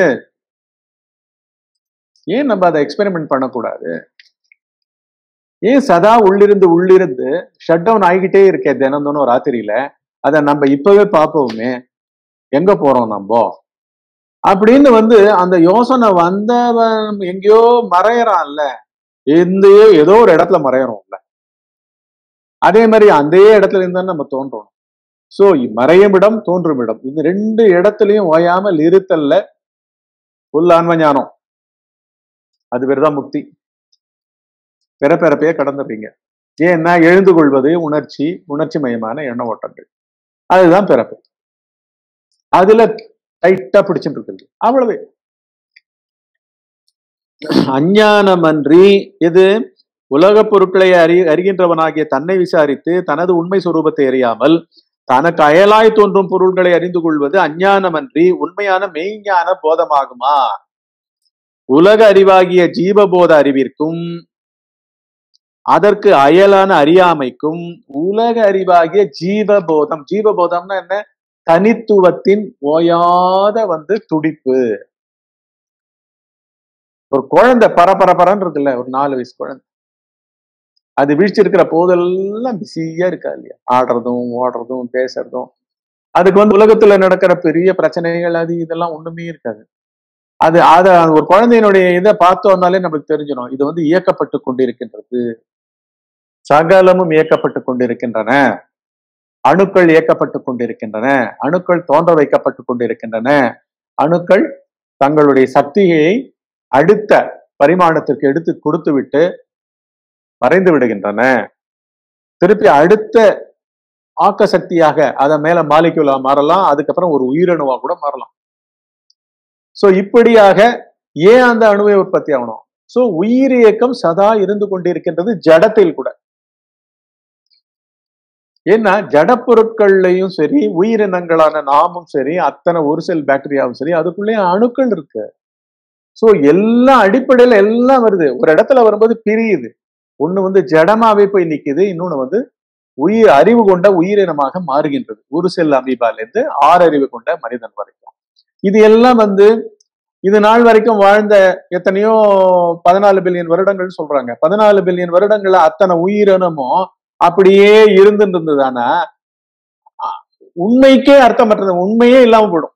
ஏன் நம்ம அதை எக்ஸ்பெரிமெண்ட் பண்ணக்கூடாது? ஏன் சதா உள்ளிருந்து உள்ளிருந்து ஷட் டவுன் ஆகிக்கிட்டே இருக்கே தினந்தோனும் ராத்திரியில? அதை நம்ம இப்பவே பார்ப்போமே, எங்க போறோம் நம்ம அப்படின்னு வந்து அந்த யோசனை வந்தவன் எங்கேயோ மறையறான்ல, இந்த ஏதோ ஒரு இடத்துல மறையறோம்ல. அதே மாதிரி அந்த இடத்துல இருந்தா நம்ம தோன்றணும். சோ மறையும் இடம் தோன்றும் இடம், இந்த ரெண்டு இடத்துலயும் ஓயாமல் இருத்தல்ல உள்ள ஆன்ம ஞானம். அது பேருதான் முக்தி. பிறப்பிறப்பையே கடந்துடுறீங்க. ஏன்னா எழுந்து கொள்வது உணர்ச்சி, உணர்ச்சி மயமான எண்ண ஓட்டங்கள், அதுதான் பிறப்பு. அதுல டைட்டா பிடிச்சுட்டு இருக்குது, அவ்வளவு. அஞ்ஞானமன்றி இது உலக பொருட்களை அறி அறிகின்றவனாகிய தன்னை விசாரித்து தனது உண்மை சுரூபத்தை அறியாமல் தனக்கு அயலாய் தோன்றும் பொருள்களை அறிந்து கொள்வது அஞ்ஞானமன்றி உண்மையான மெய்ஞான போதமாகுமா? உலக அறிவாகிய ஜீவபோத அறிவிற்கும் அதற்கு அயலான அறியாமைக்கும் உலக அறிவாகிய ஜீவபோதம், ஜீவபோதம்னா என்ன? தனித்துவத்தின் ஓயாத வந்து துடிப்பு. ஒரு குழந்தை பரபரப்பரன்னு இருக்குல்ல, ஒரு நாலு வயசு குழந்தை, அது வீழ்ச்சிருக்கிற போதெல்லாம் பிஸியா இருக்கா இல்லையா? ஆடுறதும் ஓடுறதும் பேசுறதும். அதுக்கு வந்து உலகத்துல நடக்கிற பெரிய பிரச்சனைகள் அது இதெல்லாம் ஒண்ணுமே இருக்காது. அது அத ஒரு குழந்தையினுடைய இதை பார்த்தோம்னாலே நமக்கு தெரிஞ்சிடும், இது வந்து இயக்கப்பட்டு கொண்டிருக்கின்றது. சகலமும் இயக்கப்பட்டு கொண்டிருக்கின்றன, அணுக்கள் இயக்கப்பட்டு கொண்டிருக்கின்றன, அணுக்கள் தோன்ற வைக்கப்பட்டு கொண்டிருக்கின்றன, அணுக்கள் தங்களுடைய சக்தியை அடுத்த பரிமாணத்திற்கு எடுத்து கொடுத்து விட்டு மறைந்து விடுகின்றன. திருப்பி அடுத்த ஆக்க சக்தியாக அதை மேல மாலிகுலா மாறலாம், அதுக்கப்புறம் ஒரு உயிரணுவா கூட மாறலாம். சோ இப்படியாக ஏன் அந்த அணுவை உற்பத்தி ஆகணும்? சோ உயிர் இயக்கம் சதா இருந்து கொண்டிருக்கின்றது ஜடத்தில் கூட. ஏன்னா ஜட பொருட்கள்லையும் சரி, உயிரினங்களான நாமும் சரி, அத்தனை ஒரு செல் பாக்டீரியாவும் சரி, அதுக்குள்ளே அணுக்கள் இருக்கு. சோ எல்லாம் அடிப்படையில எல்லாம் வருது, ஒரு இடத்துல வரும்போது பிரியுது. ஒண்ணு வந்து ஜடமாவே போய் நிக்குது, இன்னொன்னு வந்து உயிர் அறிவு கொண்ட உயிரினமாக மாறுகின்றது. ஒரு செல் அமீபால இருந்து ஆறு அறிவு கொண்ட மனிதன் வரைக்கும். இது எல்லாம் வந்து இது நாள் வரைக்கும் வாழ்ந்த எத்தனையோ பதினாலு பில்லியன் வருடங்கள் சொல்றாங்க. பதினாலு பில்லியன் வருடங்கள்ல அத்தனை உயிரினமும் அப்படியே இருந்துட்டு இருந்ததுதானா உண்மைக்கே அர்த்தமற்றது, உண்மையே இல்லாம போயிடும்.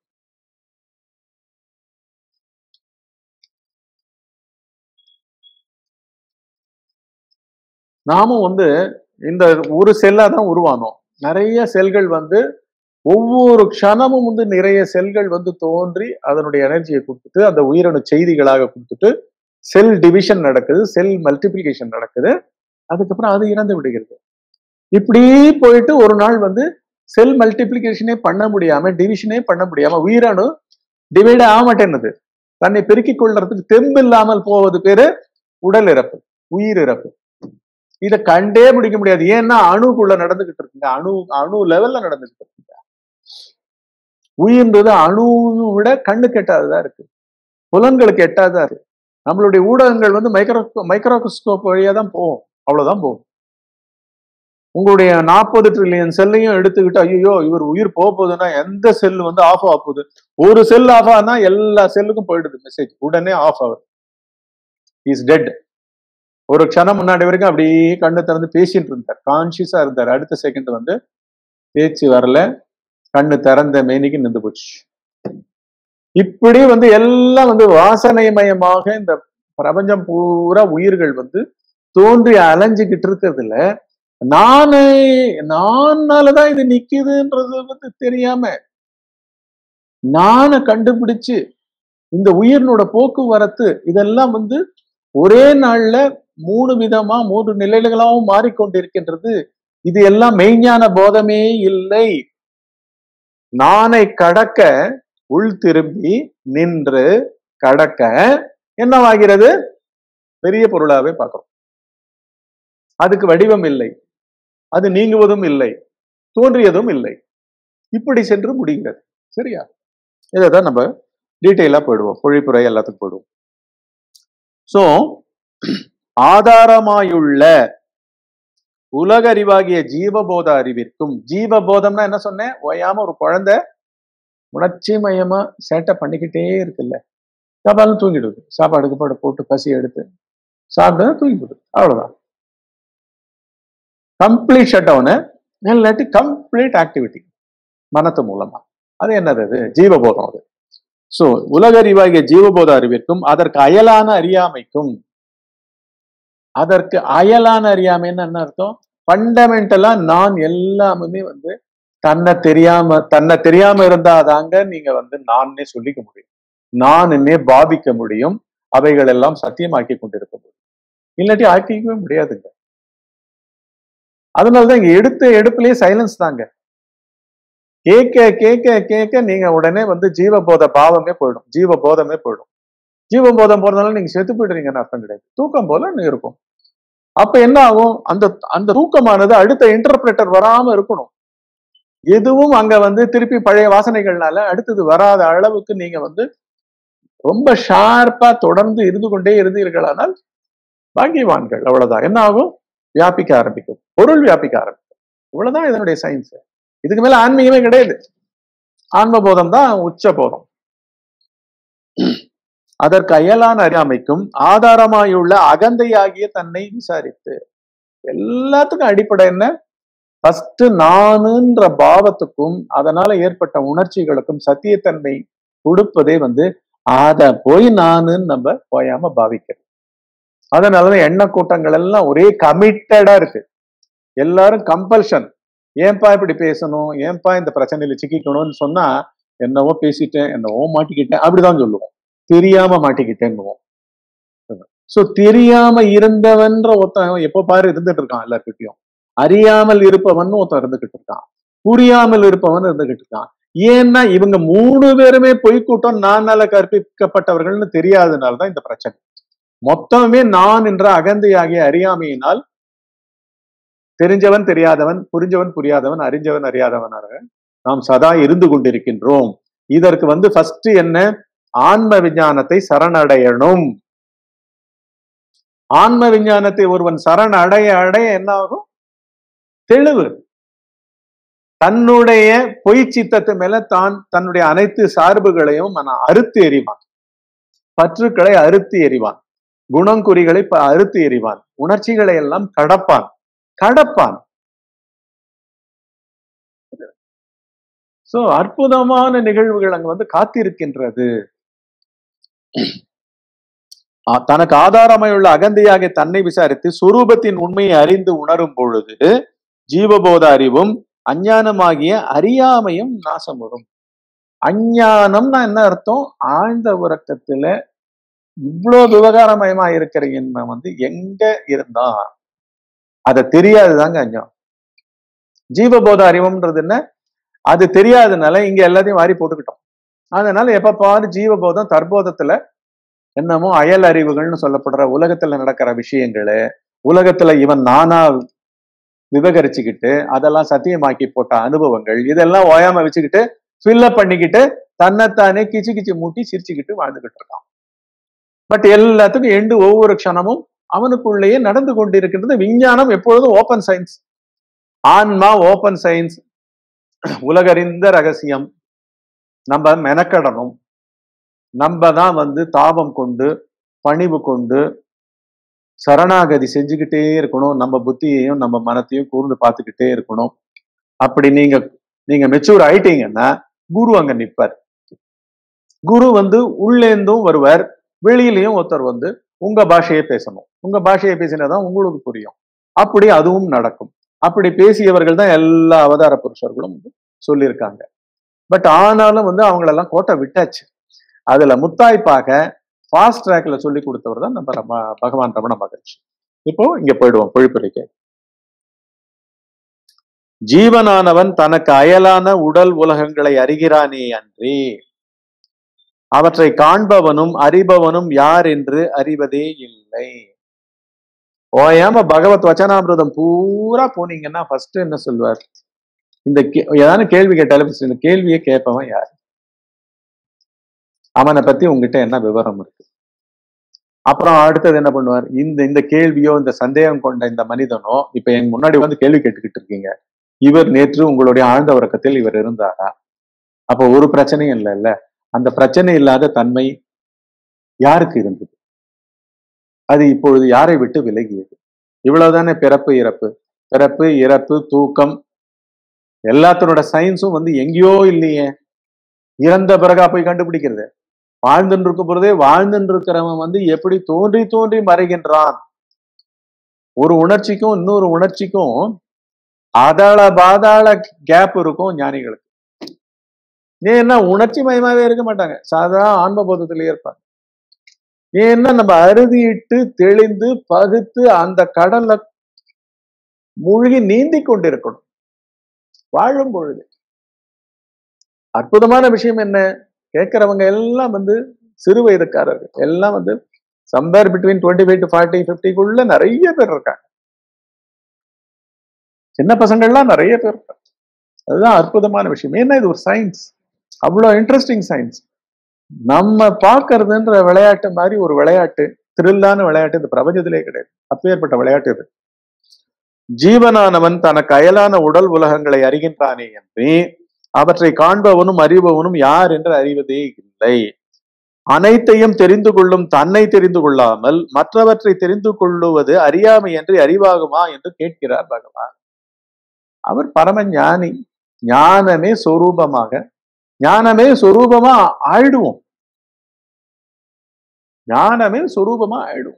நாமும் வந்து இந்த ஒரு செல்லா தான் உருவானோம். நிறைய செல்கள் வந்து ஒவ்வொரு க்ஷணமும் வந்து நிறைய செல்கள் வந்து தோன்றி அதனுடைய எனர்ஜியை கொடுத்துட்டு அந்த உயிரணு செய்திகளாக கொடுத்துட்டு செல் டிவிஷன் நடக்குது, செல் மல்டிபிளிகேஷன் நடக்குது, அதுக்கப்புறம் அது இறந்து விடுகிறது. இப்படி போயிட்டு ஒரு நாள் வந்து செல் மல்டிபிளிகேஷனே பண்ண முடியாம, டிவிஷனே பண்ண முடியாம, உயிரணு டிவைட் ஆக மாட்டேன்னுது, தன்னை பெருக்கிக் கொள்றதுக்கு தெம்பு இல்லாமல் போவது பேரு உடல் இறப்பு, உயிர் இறப்பு. இதை கண்டே பிடிக்க முடியாது. ஏன்னா அணுக்குள்ள நடந்துகிட்டு இருக்குங்க, அணு அணு லெவல்ல நடந்துகிட்டு இருக்குங்க. உயிர்ன்றது அணுவை விட கண்ணுக்கு எட்டாததான் இருக்கு, புலன்களுக்கு எட்டாததான் இருக்கு. நம்மளுடைய ஊடகங்கள் வந்து மைக்ரோ மைக்ரோஸ்கோப் வழியா தான் போகும், அவ்வளவுதான் போகும். உங்களுடைய நாற்பது ட்ரில்லியன் செல்லையும் எடுத்துக்கிட்டு ஐயோ இவர் உயிர் போக போகுதுன்னா எந்த செல் வந்து ஆஃப் ஆக போகுது? ஒரு செல் ஆஃப் ஆனா எல்லா செல்லுக்கும் போயிடுது மெசேஜ், உடனே ஆஃப் ஆகுது, இஸ் டெட். ஒரு க்ஷணம் முன்னாடி வரைக்கும் அப்படியே கண்ணு திறந்து பேசிட்டு இருந்தார், கான்சியஸா இருந்தார். அடுத்த செகண்ட் வந்து பேச்சு வரல, கண்ணு திறந்த மேனிக்கு நின்று போச்சு. இப்படி வந்து எல்லாம் வந்து வாசனைமயமாக இந்த பிரபஞ்சம் பூரா உயிர்கள் வந்து தோன்றி அலைஞ்சுக்கிட்டு இருக்கிறதுல நானே நானாலதான் இது நிக்குதுன்றது வந்து தெரியாம நானை கண்டுபிடிச்சு இந்த உயிரினோட போக்குவரத்து இதெல்லாம் வந்து ஒரே நாள்ல மூணு விதமா மூன்று நிலைகளாகவும் மாறிக்கொண்டிருக்கின்றது. இது எல்லாம் மெய்ஞான போதமே இல்லை. நானை கடக்க உள் திரும்பி நின்று கடக்க என்னவாகிறது? பெரிய பொருளாவே பார்க்கிறோம். அதுக்கு வடிவம் இல்லை, அது நீங்குவதும் இல்லை, தோன்றியதும் இல்லை, இப்படி சென்று முடிகிறது. சரியா? இதைதான் நம்ம டீட்டெயிலா போயிடுவோம், பொழிப்புரை எல்லாத்துக்கும் போயிடுவோம். சோ ஆதாரமாயுள்ள உலக அறிவாகிய ஜீவபோத அறிவிற்கும், ஜீவபோதம்னா என்ன சொன்னேன், ஓயாம ஒரு குழந்தை உணர்ச்சி மயமா சேட்டை பண்ணிக்கிட்டே இருக்குல்ல, சாப்பாடு தூங்கிடுது, சாப்பாடு கீப்பாடு போட்டு பசி எடுத்து சாப்பிட்டு தூங்கிடுது, அவ்வளவுதான். கம்ப்ளீட் ஷட் டவுனு, இல்லாட்டி கம்ப்ளீட் ஆக்டிவிட்டி மனத்து மூலமா. அது என்னது? அது ஜீவபோதம். அது சோ உலக அறிவாகிய ஜீவபோத அறிவிற்கும் அதற்கு அயலான அறியாமைக்கும், அதற்கு அயலான அறியாமைன்னு என்ன அர்த்தம்? ஃபண்டமெண்டலா நான் எல்லாமே வந்து தன்னை தெரியாம தன்னை தெரியாம இருந்தாதாங்க நீங்க வந்து நானே சொல்லிக்க முடியும், நானுமே பாதிக்க முடியும், அவைகள் எல்லாம் சத்தியமாக்கி கொண்டிருக்க முடியும், இல்லாட்டி ஆக்கிக்கவே முடியாதுங்க. அதனாலதான் இங்க எடுத்த எடுப்புலயே சைலன்ஸ் தாங்க. கேட்க கேட்க கேட்க நீங்க உடனே வந்து ஜீவபோத பாவமே போயிடும், ஜீவபோதமே போயிடும். ஜீவபோதம் போறதுனால நீங்க செத்து போயிடுறீங்கன்னு அர்த்தம் கிடையாது, தூக்கம் போல இருக்கும். அப்ப என்ன ஆகும்? அந்த அந்த தூக்கமானது அடுத்த இன்டர்பிரேட்டர் வராம இருக்கணும். எதுவும் அங்க வந்து திருப்பி பழைய வாசனைகள்னால அடுத்தது வராத அளவுக்கு நீங்க வந்து ரொம்ப ஷார்ப்பா தொடர்ந்து இருந்து கொண்டே இருந்தீர்களானால் பாக்கியவான்கள். அவ்வளவுதான். என்ன ஆகும்? வியாபிக்க ஆரம்பிக்கும், பொருள் வியாபிக்க ஆரம்பிக்கும். இவ்வளவுதான் இதனுடைய சயின்ஸ். இதுக்கு மேல ஆன்மீகமே கிடையாது. ஆன்மபோதம் தான் உச்ச போதம். அதற்கு அயலான அறியாமைக்கும் ஆதாரமாயுள்ள அகந்தையாகிய தன்னை விசாரித்து, எல்லாத்துக்கும் அடிப்படை என்ன? ஃபர்ஸ்ட் நானுன்ற பாவத்துக்கும் அதனால ஏற்பட்ட உணர்ச்சிகளுக்கும் சத்தியத்தன்மை கொடுப்பதே வந்து அத போய் நானுன்னு நம்ம போயாம பாவிக்கிறோம். அதனாலதான் எண்ண கூட்டங்கள் எல்லாம் ஒரே கமிட்டடா இருக்கு. எல்லாரும் கம்பல்ஷன். ஏன்பா இப்படி பேசணும், ஏன்பா இந்த பிரச்சனையில சிக்கிக்கணும்னு சொன்னா என்னவோ பேசிட்டேன், என்னவோ மாட்டிக்கிட்டேன் அப்படிதான் சொல்லுவோம். தெரியாம மாட்டிக்கிட்டேன்னுவோம். சோ தெரியாம இருந்தவன்ற ஒருத்தன் எப்ப பாரு இருந்துட்டு இருக்கான் எல்லார்கிட்டையும். அறியாமல் இருப்பவன் ஒருத்தன் இருந்துகிட்டு இருக்கான், புரியாமல் இருப்பவன் இருந்துகிட்டு இருக்கான். ஏன்னா இவங்க மூணு பேருமே பொய்க்கூட்டம், நானால கற்பிக்கப்பட்டவர்கள்னு தெரியாதனால்தான் இந்த பிரச்சனை. மொத்தமே நான் என்ற அகந்தையாகிய அறியாமையினால் தெரிஞ்சவன் தெரியாதவன், புரிஞ்சவன் புரியாதவன், அறிஞ்சவன் அறியாதவனாக நாம் சதா இருந்து கொண்டிருக்கின்றோம். இதற்கு வந்து ஃபர்ஸ்ட் என்ன? ஆன்ம விஞ்ஞானத்தை சரணடையணும். ஆன்ம விஞ்ஞானத்தை ஒருவன் சரண் அடைய அடைய என்ன ஆகும்? தெளிவு. தன்னுடைய பொய் சித்தத்து மேல தான் தன்னுடைய அனைத்து சார்புகளையும் அறுத்து எறிவான், பற்றுக்களை அறுத்து எறிவான், குணங்குறிகளை அறுத்து எறிவான், உணர்ச்சிகளை எல்லாம் கடப்பான் கடப்பான் சோ அற்புதமான நிகழ்வுகள் அங்க வந்து காத்திருக்கின்றது. தனக்கு ஆதாரமாயுள்ள அகந்தையாக தன்னை விசாரித்து சுரூபத்தின் உண்மையை அறிந்து உணரும் பொழுது ஜீவபோத அறிவும் அஞ்ஞானமாகிய அறியாமையும் நாசம் வரும். அஞ்ஞானம்னா என்ன அர்த்தம்? ஆழ்ந்த உறக்கத்துல இவ்வளவு விவகாரமயமா இருக்கிற எண்ணம் வந்து எங்க இருந்தா அது தெரியாதுதாங்க அஞ்ஞானம். ஜீவபோத அறிவுன்றது என்ன? அது தெரியாதனால இங்க எல்லாத்தையும் வாரி போட்டுக்கிட்டோம். அதனால எப்ப பாரு ஜீவபோதம் தற்போதத்துல என்னமோ அயல் அறிவுகள்னு சொல்லப்படுற உலகத்துல நடக்கிற விஷயங்களு, உலகத்துல இவன் நானா விவகரிச்சுக்கிட்டு அதெல்லாம் சத்தியமாக்கி போட்ட அனுபவங்கள் இதெல்லாம் ஓயாம வச்சுக்கிட்டு ஃபில்லப் பண்ணிக்கிட்டு தன்னைத்தானே கிச்சு கிச்சு மூட்டி சிரிச்சுக்கிட்டு வாழ்ந்துகிட்டு இருக்கான். பட் எல்லாத்துக்கும் எண்டு ஒவ்வொரு க்ஷணமும் அவனுக்குள்ளேயே நடந்து கொண்டிருக்கின்றது. விஞ்ஞானம் எப்பொழுதும் ஓப்பன் சயின்ஸ், ஆன்மா ஓப்பன் சயின்ஸ், உலகறிந்த ரகசியம். நம்ம மெனக்கடணும், நம்ம தான் வந்து தாபம் கொண்டு பணிவு கொண்டு சரணாகதி செஞ்சுக்கிட்டே இருக்கணும். நம்ம புத்தியையும் நம்ம மனத்தையும் கூர்ந்து பார்த்துக்கிட்டே இருக்கணும். அப்படி நீங்க நீங்க மெச்சூர் ஆயிட்டீங்கன்னா குரு அங்க நிற்பார். குரு வந்து உள்ளேந்தும் வருவார், வெளியிலையும் ஒருத்தர் வந்து உங்க பாஷையை பேசணும். உங்க பாஷையை பேசினாதான் உங்களுக்கு புரியும். அப்படி அதுவும் நடக்கும். அப்படி பேசியவர்கள் தான் எல்லா அவதார புருஷர்களும் வந்து சொல்லியிருக்காங்க. பட் ஆனாலும் வந்து அவங்களெல்லாம் கோட்டை விட்டாச்சு. அதுல முத்தாய்ப்பாக ஃபாஸ்ட் ட்ராக்ல சொல்லி கொடுத்தவர் தான் நம்ம ரம பகவான் ரமண மகர்ஷி. இப்போ இங்க போயிடுவோம் பொழிப்புரைக்கு. ஜீவனானவன் தனக்கு அயலான உடல் உலகங்களை அறிகிறானே அன்றி அவற்றை காண்பவனும் அறிபவனும் யார் என்று அறிவதே இல்லை. ஓயாம பகவத் வச்சனாமிரதம் பூரா போனீங்கன்னா ஃபர்ஸ்ட் என்ன சொல்வார்? இந்த ஏதாவது கேள்வி கேட்டாலும் இந்த கேள்வியை கேட்பவன் யார்? அவனை பத்தி உங்ககிட்ட என்ன விவரம் இருக்கு? அப்புறம் அடுத்தது என்ன பண்ணுவார்? இந்த இந்த கேள்வியோ இந்த சந்தேகம் கொண்ட இந்த மனிதனோ இப்ப என் முன்னாடி வந்து கேள்வி கேட்டுக்கிட்டு இருக்கீங்க, இவர் நேற்று உங்களுடைய ஆழ்ந்த உறக்கத்தில் இவர் இருந்தாரா? அப்ப ஒரு பிரச்சனையும் இல்லை இல்ல. அந்த பிரச்சனை இல்லாத தன்மை யாருக்கு இருந்தது? அது இப்பொழுது யாரை விட்டு விலகியது? இவ்வளவுதானே பிறப்பு இறப்பு. பிறப்பு இறப்பு தூக்கம் எல்லாத்தனோட சயின்ஸும் வந்து எங்கேயோ இல்லையே, இறந்த பிறகா போய் கண்டுபிடிக்கிறது. வாழ்ந்துட்டு இருக்கும் பொழுதே வாழ்ந்துட்டு இருக்கிறவன் வந்து எப்படி தோன்றி தோன்றி மறைகின்றான். ஒரு உணர்ச்சிக்கும் இன்னொரு உணர்ச்சிக்கும் அதாள பாதாள கேப் இருக்கும் ஞானிகளுக்கு. ஏன்னா உணர்ச்சி மயமாவே இருக்க மாட்டாங்க, சாதா ஆன்ம போதத்திலேயே இருப்பாங்க. ஏன்னா நம்ம அறுதியிட்டு தெளிந்து பகுத்து அந்த கடல்ல மூழ்கி நீந்தி கொண்டிருக்கணும் வாழும் பொழுது. அற்புதமான விஷயம் என்ன, கேட்கிறவங்க எல்லாம் வந்து சிறு வயதுக்காரர்கள், எல்லாம் வந்து somewhere between twenty five to forty ஃபிஃப்டிக்குள்ள நிறைய பேர் இருக்காங்க. சின்ன பசங்கள்லாம் நிறைய பேர் இருக்காங்க. அதுதான் அற்புதமான விஷயம். ஏன்னா இது ஒரு சயின்ஸ், அவ்வளோ இன்ட்ரெஸ்டிங் சயின்ஸ். நம்ம பார்க்கறதுன்ற விளையாட்டு மாதிரி ஒரு விளையாட்டு, த்ரில்லான விளையாட்டு இந்த பிரபஞ்சத்திலே கிடையாது. அப்பேற்பட்ட விளையாட்டு இது. ஜீவனானவன் தனக்கு அயலான உடல் உலகங்களை அறிகின்றானே என்று அவற்றை காண்பவனும் அறிபவனும் யார் என்று அறிவதே இல்லை. அனைத்தையும் தெரிந்து கொள்ளும் தன்னை தெரிந்து கொள்ளாமல் மற்றவற்றை தெரிந்து கொள்ளுவது அறியாமை என்று அறிவாகுமா என்று கேட்கிறார் பகவான். அவர் பரம ஞானி. ஞானமே சொரூபமாக, ஞானமே சொரூபமா ஆயிடுவோம். ஞானமே சொரூபமா ஆயிடுவோம்.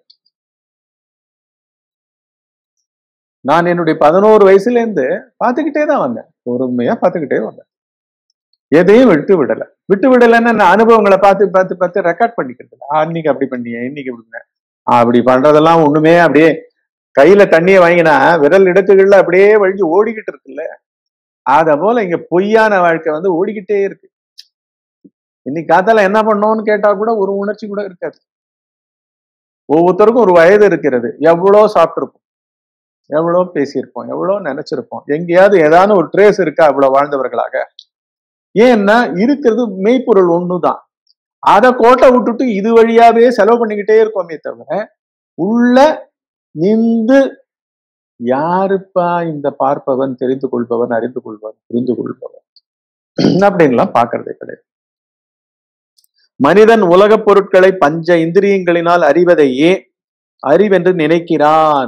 நான் என்னுடைய பதினோரு வயசுல இருந்து பார்த்துக்கிட்டே தான் வந்தேன், பொறுமையா பார்த்துக்கிட்டே வந்தேன். எதையும் விட்டு விடல. விட்டு விடலைன்னா நான் அனுபவங்களை பார்த்து பார்த்து பார்த்து ரெக்கார்ட் பண்ணிக்கிறது. அன்னைக்கு அப்படி பண்ணிய, இன்னைக்கு அப்படி பண்ண, அப்படி பண்றதெல்லாம் ஒண்ணுமே அப்படியே கையில தண்ணியை வாங்கினா விரல் இடத்துகள்ல அப்படியே வழிஞ்சு ஓடிக்கிட்டு இருக்குல்ல, அத போல இங்க பொய்யான வாழ்க்கை வந்து ஓடிக்கிட்டே இருக்கு. இன்னைக்கு காத்தால என்ன பண்ணோம்னு கேட்டா கூட ஒரு உணர்ச்சி கூட இருக்காது. ஒவ்வொருத்தருக்கும் ஒரு வயது இருக்கிறது. எவ்வளவு சாப்பிட்டிருப்போம், எவ்வளவு பேசியிருப்போம், எவ்வளவு நினைச்சிருப்போம். எங்கேயாவது ஏதாவது ஒரு ட்ரேஸ் இருக்கா இவ்வளவு வாழ்ந்தவர்களாக? ஏன்னா இருக்கிறது மெய்ப்பொருள் ஒண்ணுதான். அதை கோட்டை விட்டுட்டு இது வழியாவே செலவு பண்ணிக்கிட்டே இருக்கோமே தவிர உள்ள நின்று யாருப்பா இந்த பார்ப்பவன், தெரிந்து கொள்பவன், அறிந்து கொள்பவன், புரிந்து கொள்பவன் அப்படின்லாம் பாக்குறதே கிடையாது. மனிதன் உலகப் பொருட்களை பஞ்ச இந்திரியங்களினால் அறிவதையே அறிவென்று நினைக்கிறான்.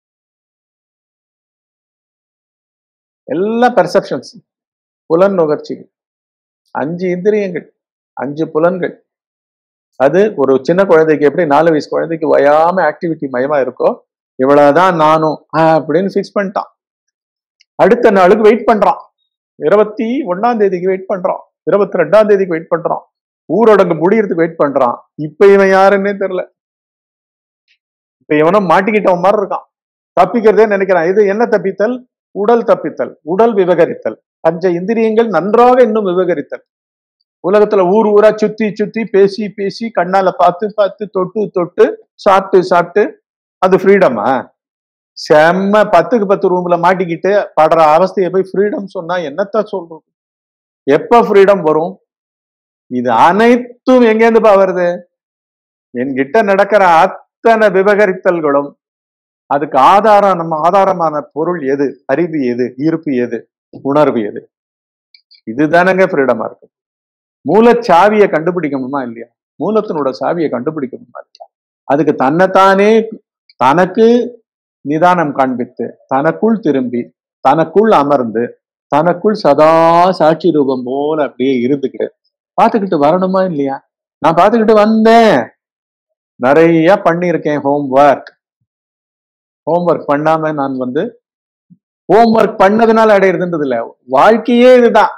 எல்லா பெர்செப்ஷன்ஸ், புலன் நுகர்ச்சிகள், அஞ்சு இந்திரியங்கள், அஞ்சு புலன்கள். அது ஒரு சின்ன குழந்தைக்கு எப்படி நாலு வயசு குழந்தைக்கு வயாம ஆக்டிவிட்டி மயமா இருக்கோ, இவ்வளவுதான் நானும் அப்படின்னு பிக்ஸ் பண்ணிட்டான். அடுத்த நாளுக்கு வெயிட் பண்றான், இருபத்தி ஒன்னாம் தேதிக்கு வெயிட் பண்றான், இருபத்தி ரெண்டாம் தேதிக்கு வெயிட் பண்றான், ஊரடங்கு முடியறதுக்கு வெயிட் பண்றான். இப்ப இவன் யாருன்னே தெரியல. இப்ப இவனும் மாட்டிக்கிட்டவன் மாதிரி இருக்கான், தப்பிக்கிறதே நினைக்கிறான். இது என்ன தப்பித்தல்? உடல் தப்பித்தல், உடல் விவகரித்தல், பஞ்ச இந்திரியங்கள் நன்றாக இன்னும் விவகரித்தல். உலகத்துல ஊர் ஊரா சுத்தி சுத்தி பேசி பேசி கண்ணால பார்த்து பார்த்து தொட்டு தொட்டு சாப்பிட்டு சாப்பிட்டு அது ஃப்ரீடமா? செம்ம பத்துக்கு பத்து ரூம்ல மாட்டிக்கிட்டு படுற அவஸ்தையை போய் ஃப்ரீடம் சொன்னா என்னத்த சொல்றது? எப்ப ஃப்ரீடம் வரும்? இது அனைத்தும் எங்கேருந்துப்பா வருது? என்கிட்ட நடக்கிற அத்தனை விவகரித்தல்களும் அதுக்கு ஆதாரம், நம்ம ஆதாரமான பொருள் எது? அறிவு எது? இருப்பு எது? உணர்வு எது? இதுதானங்க ஃப்ரீடமா இருக்கு. மூலச்சாவியை கண்டுபிடிக்கணுமா இல்லையா? மூலத்தினோட சாவியை கண்டுபிடிக்கணுமா இல்லையா? அதுக்கு தன்னைத்தானே தனக்கு நிதானம் காண்பித்து தனக்குள் திரும்பி தனக்குள் அமர்ந்து தனக்குள் சதா சாட்சி ரூபம் போல அப்படியே இருந்துக்கிட்டு பார்த்துக்கிட்டு வரணுமா இல்லையா? நான் பார்த்துக்கிட்டு வந்தேன், நிறைய பண்ணியிருக்கேன் ஹோம்ஒர்க். ஹோம்ஒர்க் பண்ணாம நான் வந்து ஹோம்ஒர்க் பண்ணதுனால அடையிறதுன்றது இல்ல, வாழ்க்கையே இதுதான்.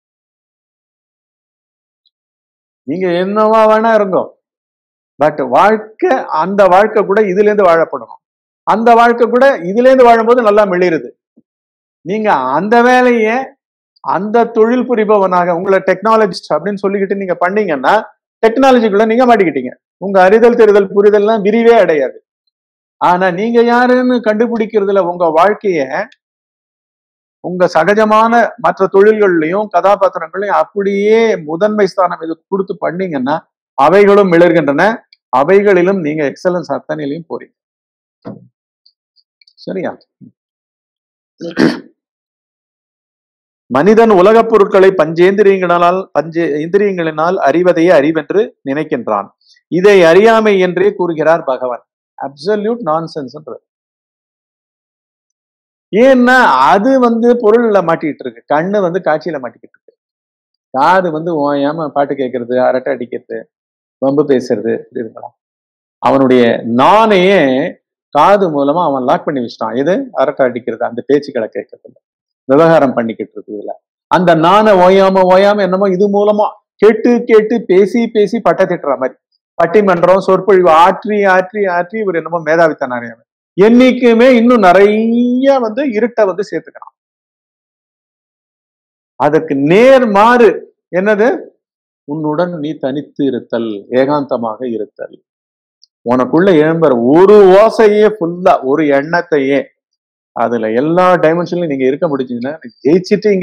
நீங்க என்னவா வேணா இருங்கோ, பட் வாழ்க்கை, அந்த வாழ்க்கை கூட இதுல இருந்து வாழப்படணும். அந்த வாழ்க்கை கூட இதுல இருந்து வாழும்போது நல்லா மெளிருது. நீங்க அந்த வேலையை அந்த தொழில் புரிபவனாக உங்களை டெக்னாலஜிஸ்ட் அப்படின்னு சொல்லிக்கிட்டு நீங்க பண்ணீங்கன்னா டெக்னாலஜிக்குள்ள நீங்க மாட்டிக்கிட்டீங்க. உங்க அறிதல் தெரிதல் புரிதல்லாம் விரிவே அடையாது. ஆனா நீங்க யாருன்னு கண்டுபிடிக்கிறதுல உங்க வாழ்க்கைய உங்க சகஜமான மற்ற தொழில்கள்லயும் கதாபாத்திரங்களையும் அப்படியே முதன்மை ஸ்தானம் இது கொடுத்து பண்ணீங்கன்னா அவைகளும் மிளர்கின்றன, அவைகளிலும் நீங்க எக்ஸலன்ஸ் அத்தனையிலையும் போறீங்க. சரியா? மனிதன் உலகப் பொருட்களை பஞ்சேந்திரியங்களால் பஞ்ச இந்திரியங்களினால் அறிவதையே அறிவென்று நினைக்கின்றான். இதை அறியாமை என்றே கூறுகிறார் பகவான். Absolute nonsense. ஏன்னா அது வந்து பொருள்ல மாட்டிக்கிட்டு இருக்கு, கண்ணு வந்து காட்சியில மாட்டிக்கிட்டு இருக்கு, காது வந்து ஓயாம பாட்டு கேட்கறது, அரட்டை அடிக்கிறது, வம்பு பேசுறது இருக்கலாம். அவனுடைய நானையே காது மூலமா அவன் லாக் பண்ணி வச்சுட்டான். எது? அரட்டை அடிக்கிறது, அந்த பேச்சுக்களை கேட்கறது, விவகாரம் பண்ணிக்கிட்டு இருக்குதுல. அந்த நானை ஓயாம ஓயாம என்னமோ இது மூலமா கேட்டு கேட்டு பேசி பேசி பட்ட திட்டுற மாதிரி பட்டிமன்றம் சொற்பொழிவு ஆற்றி ஆற்றி ஆற்றி இவர் என்னமோ மேதாவித்தனாரே என்னைக்குமே இன்னும் நிறைய வந்து இருட்டை வந்து சேர்த்துக்கிறான். அதற்கு நேர் மாறு என்னது? உன்னுடன் நீ தனித்து இருத்தல், ஏகாந்தமாக இருத்தல். உனக்குள்ள எழும்புற ஒரு ஓசையே ஃபுல்லா, ஒரு எண்ணத்தையே அதுல எல்லா டைமென்ஷன்லயும் நீங்க இருக்க முடிஞ்சீங்கன்னா ஜெயிச்சிட்டீங்க.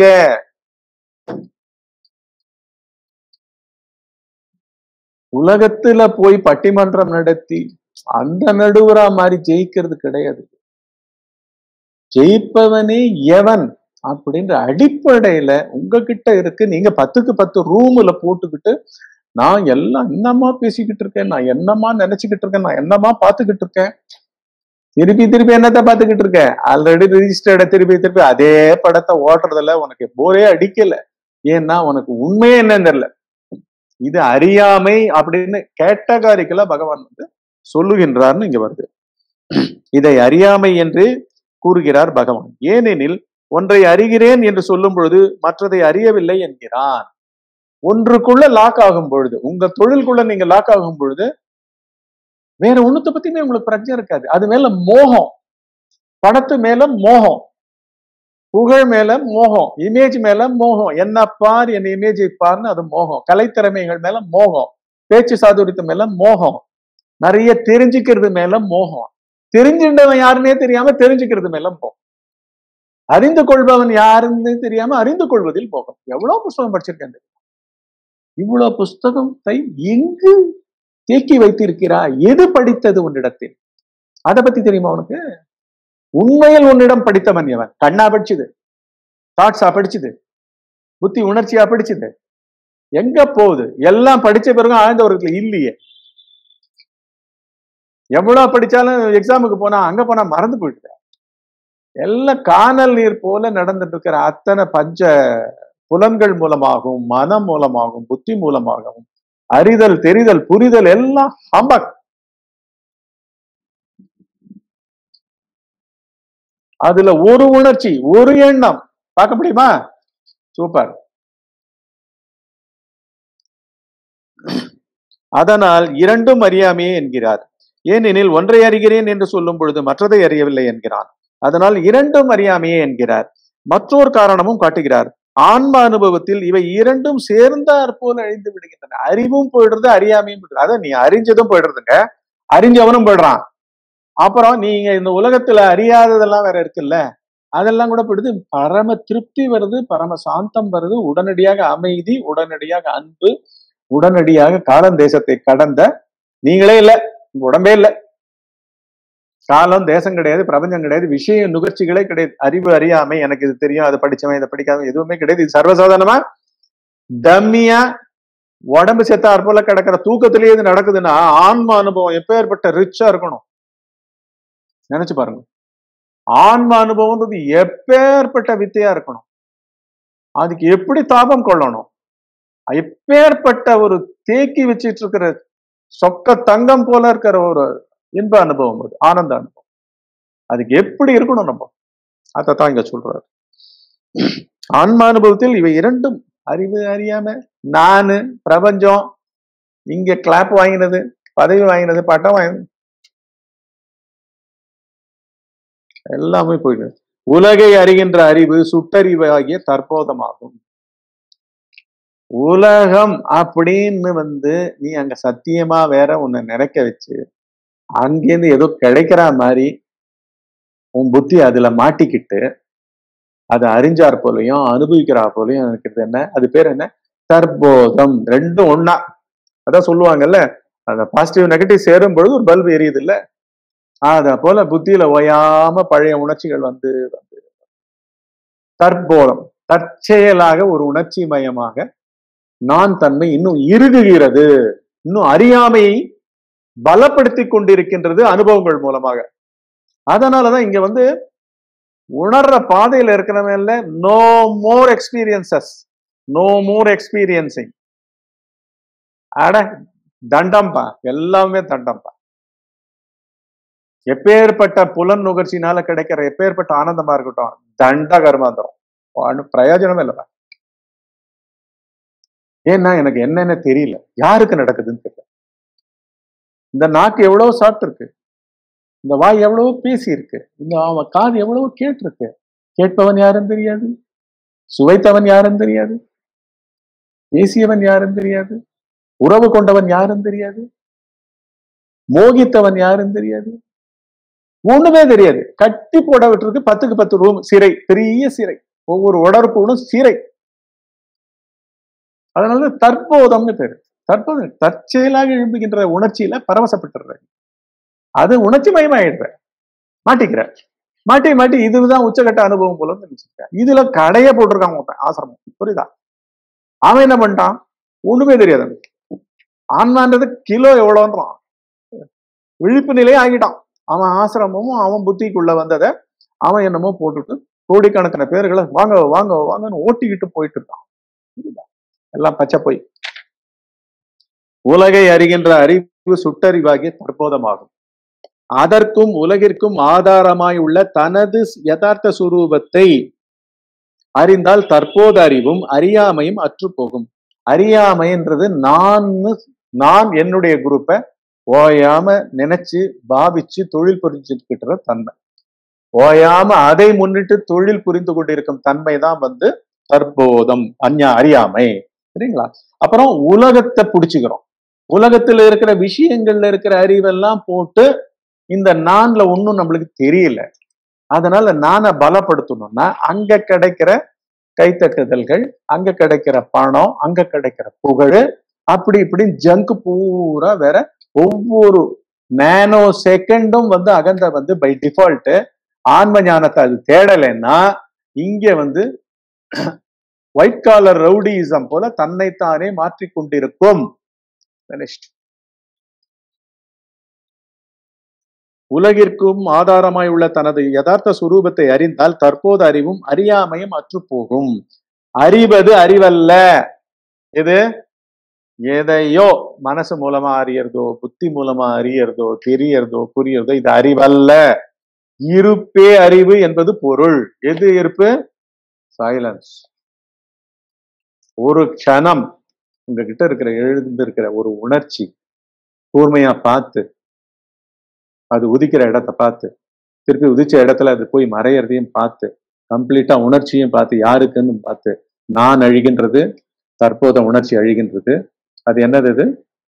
உலகத்துல போய் பட்டிமன்றம் நடத்தி அந்த நடுவரா மாதிரி ஜெயிக்கிறது கிடையாது. ஜெயிப்பவனே எவன் அப்படின்ற அடிப்படையில உங்ககிட்ட இருக்கு. நீங்க பத்துக்கு பத்து ரூம்ல போட்டுக்கிட்டு நான் எல்லாம் என்னமா பேசிக்கிட்டு இருக்கேன், நான் என்னமா நினைச்சுக்கிட்டு இருக்கேன், நான் என்னமா பாத்துக்கிட்டு இருக்கேன், திருப்பி திருப்பி என்னத்த பாத்துக்கிட்டு இருக்கேன், ஆல்ரெடி ரிஜிஸ்டர்ட திருப்பி திருப்பி அதே படத்தை ஓட்டுறதுல உனக்கு போரே அடிக்கல. ஏன்னா உனக்கு உண்மையே என்னன்னு தெரியல. இது அறியாமை அப்படின்னு கேட்டகாரிக்கலா பகவான் வந்து சொல்லுகின்றார்னு இங்க வருது. இதை அறியாமை என்று கூறுகிறார் பகவான். ஏனெனில் ஒன்றை அறிகிறேன் என்று சொல்லும் பொழுது மற்றதை அறியவில்லை என்கிறான். ஒன்றுக்குள்ள லாக் ஆகும் பொழுது, உங்க தொழிலுக்குள்ள நீங்க லாக் ஆகும் பொழுது வேற ஒண்ணுத்த பத்தியுமே உங்களுக்கு பிரச்சனை இருக்காது. அது மேல மோகம், படத்து மேல மோகம், புகழ் மேல மோகம், இமேஜ் மேல மோகம், என்ன பார் என் இமேஜை பார்னு அது மோகம், கலைத்திறமைகள் மேல மோகம், பேச்சு சாதுரியத்து மேல மோகம், நிறைய தெரிஞ்சுக்கிறது மேல மோகம், தெரிஞ்சின்றவன் யாருன்னே தெரியாம தெரிஞ்சுக்கிறது மேல மோகம், அறிந்து கொள்பவன் யாருன்னு தெரியாம அறிந்து கொள்வதில் மோகம். எவ்வளவு புஸ்தகம் படிச்சிருக்கேன். இவ்வளவு புஸ்தகத்தை எங்கு தேக்கி வைத்திருக்கிறாய்? எது படித்தது உன்னிடத்தில்? அதை பத்தி தெரியுமா உனக்கு? உண்மையில் உன்னிடம் படித்தவன் எவன்? கண்ணா படிச்சுது, தாட்ஸா படிச்சுது, புத்தி உணர்ச்சியா படிச்சுது, எங்க போகுது? எல்லாம் படிச்ச பிறகு ஆழ்ந்த ஒரு இல்லையே. எவ்வளவு படிச்சாலும் எக்ஸாமுக்கு போனா அங்க போனா மறந்து போயிட்டு எல்லாம் காணல் நீர் போல நடந்துட்டு இருக்கிற அத்தனை பஞ்ச புலன்கள் மூலமாகவும் மனம் மூலமாகவும் புத்தி மூலமாகவும் அறிதல் தெரிதல் புரிதல் எல்லாம் ஹம்பக். அதுல ஒரு உணர்ச்சி ஒரு எண்ணம் பார்க்க முடியுமா? சூப்பர். அதனால் இரண்டும் அறியாமையே என்கிறார். ஏனெனில் ஒன்றை அறிகிறேன் என்று சொல்லும் பொழுது மற்றதை அறியவில்லை என்கிறான். அதனால் இரண்டும் அறியாமையே என்கிறார். மற்றொரு காரணமும் காட்டுகிறார். ஆன்ம அனுபவத்தில் இவை இரண்டும் சேர்ந்தாற் போல அழிந்து விடுகின்றன. அறிவும் போயிடுறது, அறியாமையும் போயிடுறது. அதான் நீ அறிஞ்சதும் போயிடுறதுங்க, அறிஞ்சவனும் போயிடுறான். அப்புறம் நீங்க இந்த உலகத்துல அறியாததெல்லாம் வேற இருக்குல்ல, அதெல்லாம் கூட போயிடுது. பரம திருப்தி வருது, பரம சாந்தம் வருது, உடனடியாக அமைதி, உடனடியாக அன்பு, உடனடியாக காலம் தேசத்தை கடந்த நீங்களே இல்ல, உடம்பே இல்லை, காலம் தேசம் கிடையாது, பிரபஞ்சம் கிடையாது, விஷய நுகர்ச்சிகளே கிடையாது, அறிவு அறியாமை, எனக்கு இது தெரியும், அதை படிச்சவன் இதை படிக்காம எதுவுமே கிடையாது. இது சர்வசாதாரணமா டம்மியா உடம்பு செத்தாற் போல கிடக்கிற தூக்கத்திலேயே இது நடக்குதுன்னா ஆன்ம அனுபவம் எப்பேற்பட்ட ரிச்சா இருக்கணும் நினைச்சு பாருங்க. ஆன்ம அனுபவம்ன்றது எப்பேற்பட்ட வித்தையா இருக்கணும், அதுக்கு எப்படி தாபம் கொள்ளணும், எப்பேற்பட்ட ஒரு தேக்கி வச்சிட்டு இருக்கிற சொக்க தங்கம் போல இருக்கிற ஒரு இன்ப அனுபவம், அது ஆனந்த அனுபவம். அதுக்கு எப்படி இருக்கணும் நம்ம, அதைத்தான் இங்க சொல்றாரு. ஆன்ம அனுபவத்தில் இவை இரண்டும், அறிவு அறியாம, நானு பிரபஞ்சம், இங்க கிளாப் வாங்கினது, பதவி வாங்கினது, பட்டம் வாங்கினது எல்லாமே போயிடு. உலகை அறிகின்ற அறிவு சுட்டறிவு ஆகிய தற்போதமாகும். உலகம் அப்படின்னு வந்து நீ அங்க சத்தியமா வேற உன்னை நினைக்க வச்சு அங்கேருந்து ஏதோ கிடைக்கிற மாதிரி உன் புத்தி அதுல மாட்டிக்கிட்டு அதை அறிஞ்சார் போலையும் அனுபவிக்கிறா போலையும் இருக்கிறது என்ன, அது பேர் என்ன? தற்போதம். ரெண்டும் ஒன்னா. அதான் சொல்லுவாங்கல்ல, அந்த பாசிட்டிவ் நெகட்டிவ் சேரும் பொழுது ஒரு பல்பு எரியுது இல்ல, அத போல புத்தியில ஓயாம பழைய உணர்ச்சிகள் வந்து வந்து தற்போதம் தற்செயலாக ஒரு உணர்ச்சி மயமாக நான் தன்மை இன்னும் இறுகுகிறது, இன்னும் அறியாமையை பலப்படுத்தி கொண்டிருக்கின்றது அனுபவங்கள் மூலமாக. அதனாலதான் இங்க வந்து உணர்ற பாதையில இருக்கிறவங்க no more experiences, no more experiencing. அட தண்டம்பா, எல்லாமே தண்டம்பா. எப்பேற்பட்ட புலன் நுகர்ச்சினால கிடைக்கிற எப்பேற்பட்ட ஆனந்தமா இருக்கட்டும், தண்ட கர்மாந்திரம், பிரயோஜனமே இல்ல. ஏன்னா எனக்கு என்னன்னு தெரியல, யாருக்கு நடக்குதுன்னு தெரியல. இந்த நாக்கு எவ்வளவு சாப்பிட்டு இருக்கு, இந்த வாய் எவ்வளவு பேசி இருக்கு, இந்த காது எவ்வளவு கேட்டிருக்கு. கேட்பவன் யாரும் தெரியாது, சுவைத்தவன் யாரும் தெரியாது, பேசியவன் யாரும் தெரியாது, உறவு கொண்டவன் யாரும் தெரியாது, மோகித்தவன் யாரும் தெரியாது, ஒண்ணுமே தெரியாது. கட்டி போட விட்டுருக்கு பத்துக்கு பத்து ரூம் சிறை, பெரிய சிறை, ஒவ்வொரு உடற்புகளும் சிறை. அதனால தற்போதம்னு பேரு. தற்போது தற்செயலாக எழும்புகின்ற உணர்ச்சியில பரவசப்பட்டுற, அது உணர்ச்சி மயமாயிடுற, மாட்டிக்கிற, மாட்டி மாட்டி இதுதான் உச்சகட்ட அனுபவம் போல நினைச்சிருக்க. இதுல கடைய போட்டிருக்காங்க ஆசிரமம், புரியுதா? அவன் என்ன பண்ணிட்டான், ஒண்ணுமே தெரியாது. ஆன்மான்றது கிலோ எவ்வளவுன்றான், விழிப்பு நிலையே ஆகிட்டான். அவன் ஆசிரமமும் அவன் புத்திக்குள்ள வந்ததை அவன் என்னமோ போட்டுட்டு கோடிக்கணக்கான பேர்களை வாங்க வாங்க வாங்கன்னு ஓட்டிக்கிட்டு போயிட்டு இருக்கான். எல்லாம் பச்சை போய். உலகை அறிகின்ற அறிவு சுட்டறிவாகிய தற்போதமாகும். அதற்கும் உலகிற்கும் ஆதாரமாய் உள்ள தனது யதார்த்த சுரூபத்தை அறிந்தால் தற்போது அறிவும் அறியாமையும் அற்று போகும். அறியாமைன்றது நான் நான் என்னுடைய குரூப்பை ஓயாம நினைச்சு பாவிச்சு தொழில் புரிஞ்சுக்கிற தன்மை, ஓயாம அதை முன்னிட்டு தொழில் புரிந்து கொண்டிருக்கும் தன்மை தான் வந்து தற்போதம், அஞ்ஞா அறியாமை. சரிங்களா? அப்புறம் உலகத்தை பிடிச்சுக்கிறோம், உலகத்துல இருக்கிற விஷயங்கள்ல இருக்கிற அறிவெல்லாம் போட்டு இந்த நான்ல ஒன்னும் நம்மளுக்கு தெரியல. அதனால நானை பலப்படுத்தணும்னா அங்க கிடைக்கிற கைத்தட்டுதல்கள், அங்க கிடைக்கிற பணம், அங்க கிடைக்கிற புகழ், அப்படி இப்படி ஜங்கு பூரா வேற ஒவ்வொரு நேனோ செகண்டும் வந்து அகந்த வந்து பை டிஃபால்ட் ஆன்ம ஞானத்தை அது தேடலைன்னா இங்க வந்து ஒயிட் காலர் ரவுடியிசம் போல தன்னைத்தானே மாற்றிக்கொண்டிருக்கும். உலகிற்கும் ஆதாரமாய் உள்ள தனது யதார்த்த சுரூபத்தை அறிந்தால் தற்போது அறிவும் அறியாமையும் அற்று போகும். அறிவது அறிவல்ல, எது எதையோ மனசு மூலமா அறியறதோ புத்தி மூலமா அறியறதோ தெரியறதோ புரியறதோ இது அறிவல்ல. இருப்பே அறிவு என்பது பொருள். எது இருப்பு? சைலன்ஸ். ஒரு க்ஷணம் உங்ககிட்ட இருக்கிற எழுந்து இருக்கிற ஒரு உணர்ச்சி கூர்மையா பார்த்து, அது உதிக்கிற இடத்த பார்த்து, திருப்பி உதிச்ச இடத்துல அது போய் மறையறதையும் பார்த்து, கம்ப்ளீட்டா உணர்ச்சியும் பார்த்து, யாருக்குன்னு பார்த்து, நான் அழிகின்றது, தற்போத உணர்ச்சி அழிகின்றது. அது என்னது? இது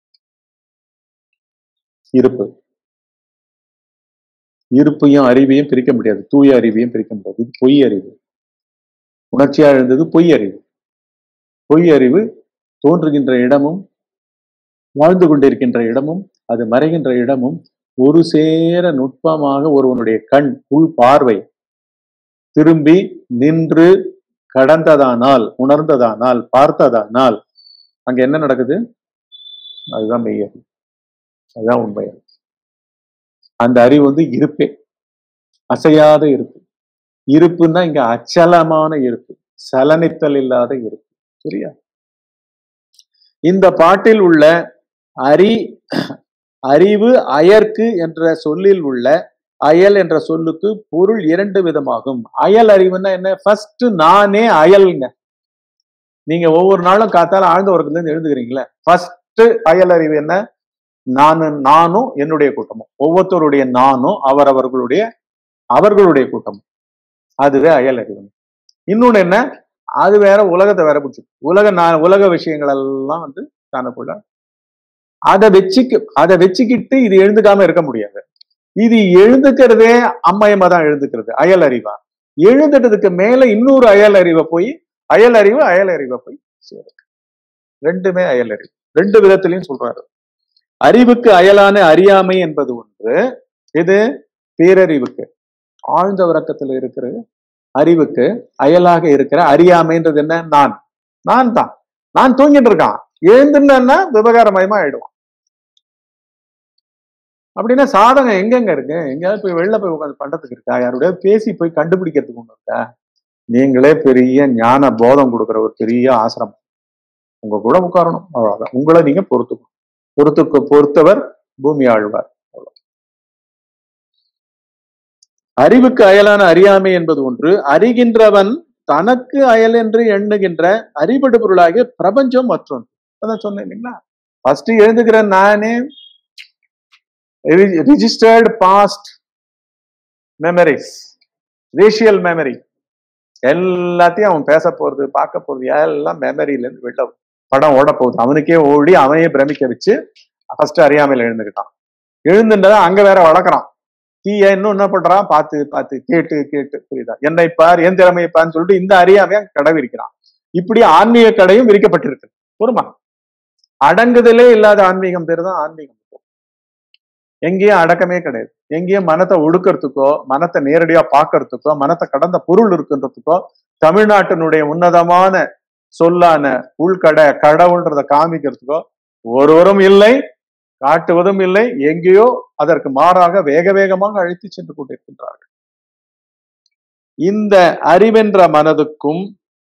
இருப்பு. இருப்பையும் அறிவையும் பிரிக்க முடியாது, தூய அறிவையும் பிரிக்க முடியாது. இது பொய் அறிவு. உணர்ச்சியா எழுந்தது பொய் அறிவு. பொய் அறிவு தோன்றுகின்ற இடமும் வாழ்ந்து கொண்டிருக்கின்ற இடமும் அது மறைகின்ற இடமும் ஒரு சேர நுட்பமாக ஒருவனுடைய கண் உள் பார்வை திரும்பி நின்று கடந்ததானால், உணர்ந்ததானால், பார்த்ததானால் அங்க என்ன நடக்குது? அதுதான் மெய் அறிவு, அதுதான் உண்மை அறிவு. அந்த அறிவு வந்து இருப்பே, அசையாத இருப்பு. இருப்புன்னா இங்க அச்சலமான இருப்பு, சலனித்தல் இல்லாத இருப்பு. சரியா? இந்த பாட்டில் உள்ள அறி அறிவு அயற்கு என்ற சொல்லில் உள்ள அயல் என்ற சொல்லுக்கு பொருள் இரண்டு விதமாகும். அயல் அறிவுன்னா என்ன? ஃபர்ஸ்ட் நானே அயல்ங்க. நீங்க ஒவ்வொரு நாளும் காத்தால ஆழ்ந்த உறக்கத்துல இருந்து எழுந்துக்கிறீங்களே, ஃபர்ஸ்ட் அயல் அறிவு என்ன? நானும் நானும் என்னுடைய கூட்டமும், ஒவ்வொருத்தருடைய நானும் அவரவர்களுடைய அவர்களுடைய கூட்டமும், அதுவே அயல் அறிவு. இன்னொன்னு என்ன? அது வேற, உலகத்தை வேற பிடிச்சி உலக நான் உலக விஷயங்கள் எல்லாம் வந்து காணக்குள்ள அதை வச்சுக்கு அதை வச்சுக்கிட்டு இது எழுந்துக்காம இருக்க முடியாது. இது எழுந்துக்கிறதே அம்மையமா தான் எழுந்துக்கிறது, அயல் அறிவா. எழுந்துட்டதுக்கு மேல இன்னொரு அயல் அறிவை போய் அயல் அறிவு அயல் அறிவை போய் சேரு. ரெண்டுமே அயல் அறிவு. ரெண்டு விதத்திலையும் சொல்றாரு. அறிவுக்கு அயலான அறியாமை என்பது ஒன்று. இது பேரறிவுக்கு ஆழ்ந்த உறக்கத்துல இருக்கிற அறிவுக்கு அயலாக இருக்கிற அறியாமைன்றது என்ன? நான் நான் தான் நான் தூங்கிட்டு இருக்கான், எழுந்துன்னா விவகாரமயமா ஆயிடுவான். அப்படின்னா சாதகம் எங்கெங்க இருக்கு? எங்கேயாவது போய் வெளில போய் உட்காந்து பண்றதுக்கு இருக்கா? யாருடைய பேசி போய் கண்டுபிடிக்கிறதுக்கு ஒண்ணு இருக்கா? நீங்களே பெரிய ஞான போதம் கொடுக்குற ஒரு பெரிய ஆசிரமம், உங்க கூட உட்காரணும், அவ்வளவுதான். உங்களை நீங்க பொறுத்துக்கணும். பொறுத்துக்கு பொறுத்தவர் பூமி ஆழ்வார். அறிவுக்கு அயலான அறியாமை என்பது ஒன்று. அறிகின்றவன் தனக்கு அயல் என்று எண்ணுகின்ற அறிபடு பொருளாகிய பிரபஞ்சம் மற்றொன்று. அதான் சொன்னேன் இல்லைங்களா? ஃபர்ஸ்ட் எழுதுகிற நானே registered past memories, racial memory, எல்லாத்தையும் அவன் பேச போறது பார்க்க போறது எல்லாம் மெமரியில இருந்து வெளில படம் ஓட போகுது. அவனுக்கே ஓடி அவனையே பிரமிக்க வச்சு ஃபர்ஸ்ட் அறியாமையில எழுந்துக்கிட்டான். எழுந்துட்டா அங்க வேற வளர்க்குறான். தீய இன்னும் என்ன பண்றான்? பார்த்து பார்த்து கேட்டு கேட்டு, புரியுதா? என்னை பார் என் திறமையை பார்ன்னு சொல்லிட்டு இந்த அறியாமைய கடை விரிக்கிறான். இப்படி ஆன்மீக கடையும் விரிக்கப்பட்டிருக்கு. பொறுமா, அடங்குதலே இல்லாத ஆன்மீகம் பேர் தான் ஆன்மீகம். எங்கேயும் அடக்கமே கிடையாது. எங்கேயும் மனத்தை ஒடுக்கிறதுக்கோ மனத்தை நேரடியா பார்க்கறதுக்கோ மனத்தை கடந்த பொருள் இருக்குன்றதுக்கோ தமிழ்நாட்டினுடைய உன்னதமான சொல்லான உள்கடை கடவுள்ன்றதை காமிக்கிறதுக்கோ ஒருவரும் இல்லை, காட்டுவதும் இல்லை. எங்கேயோ அதற்கு மாறாக வேக வேகமாக அழைத்து சென்று கொண்டிருக்கின்றார்கள். இந்த அறிவென்ற மனதுக்கும்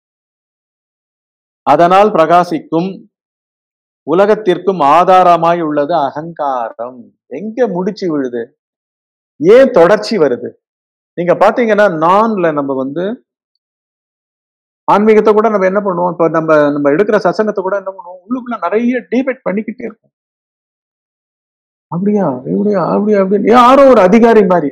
அதனால் பிரகாசிக்கும் உலகத்திற்கும் ஆதாரமாய் உள்ளது அகங்காரம். எங்க முடிச்சு விழுது? ஏன் தொடர்ச்சி வருது? நீங்க பாத்தீங்கன்னா நான்ல நம்ம வந்து ஆன்மீகத்தை கூட நம்ம என்ன பண்ணுவோம், இப்ப நம்ம நம்ம எடுக்கிற சசங்கத்தை கூட என்ன பண்ணுவோம், உள்ளுக்குள்ள நிறைய டிபேட் பண்ணிக்கிட்டே இருக்கும். அப்படியா எப்படியா அப்படியா அப்படின்னு யாரோ ஒரு அதிகாரி மாதிரி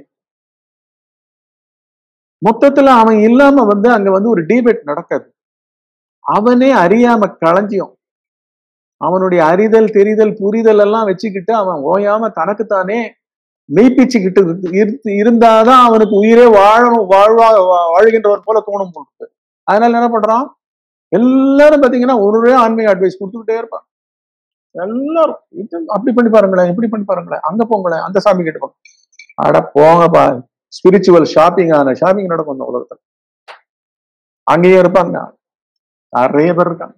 மொத்தத்துல அவன் இல்லாம வந்து அங்க வந்து ஒரு டிபேட் நடக்காது. அவனே அறியாம களஞ்சியம், அவனுடைய அறிதல் தெரிதல் புரிதல் எல்லாம் வச்சுக்கிட்டு அவன் ஓயாம தனக்குத்தானே மெய்ப்பிச்சுக்கிட்டு இருந்தாதான் அவனுக்கு உயிரே வாழணும், வாழ்வா வாழ்கின்றவர் போல தோணும் போட்டு. அதனால என்ன பண்றான், எல்லாரும் பாத்தீங்கன்னா ஒரு ஆன்மீக அட்வைஸ் கொடுத்துக்கிட்டே இருப்பான். எல்லாரும் இது அப்படி பண்ணி பாருங்களேன், இப்படி பண்ணி பாருங்களேன், அங்க போங்களேன், அந்த சாமி கிட்ட போங்க. அட போங்கப்பா, ஸ்பிரிச்சுவல் ஷாப்பிங் ஆன ஷாப்பிங் நடக்கும் இந்த உலகத்துல. அங்கேயே இருப்பாங்க, நிறைய பேர் இருக்காங்க.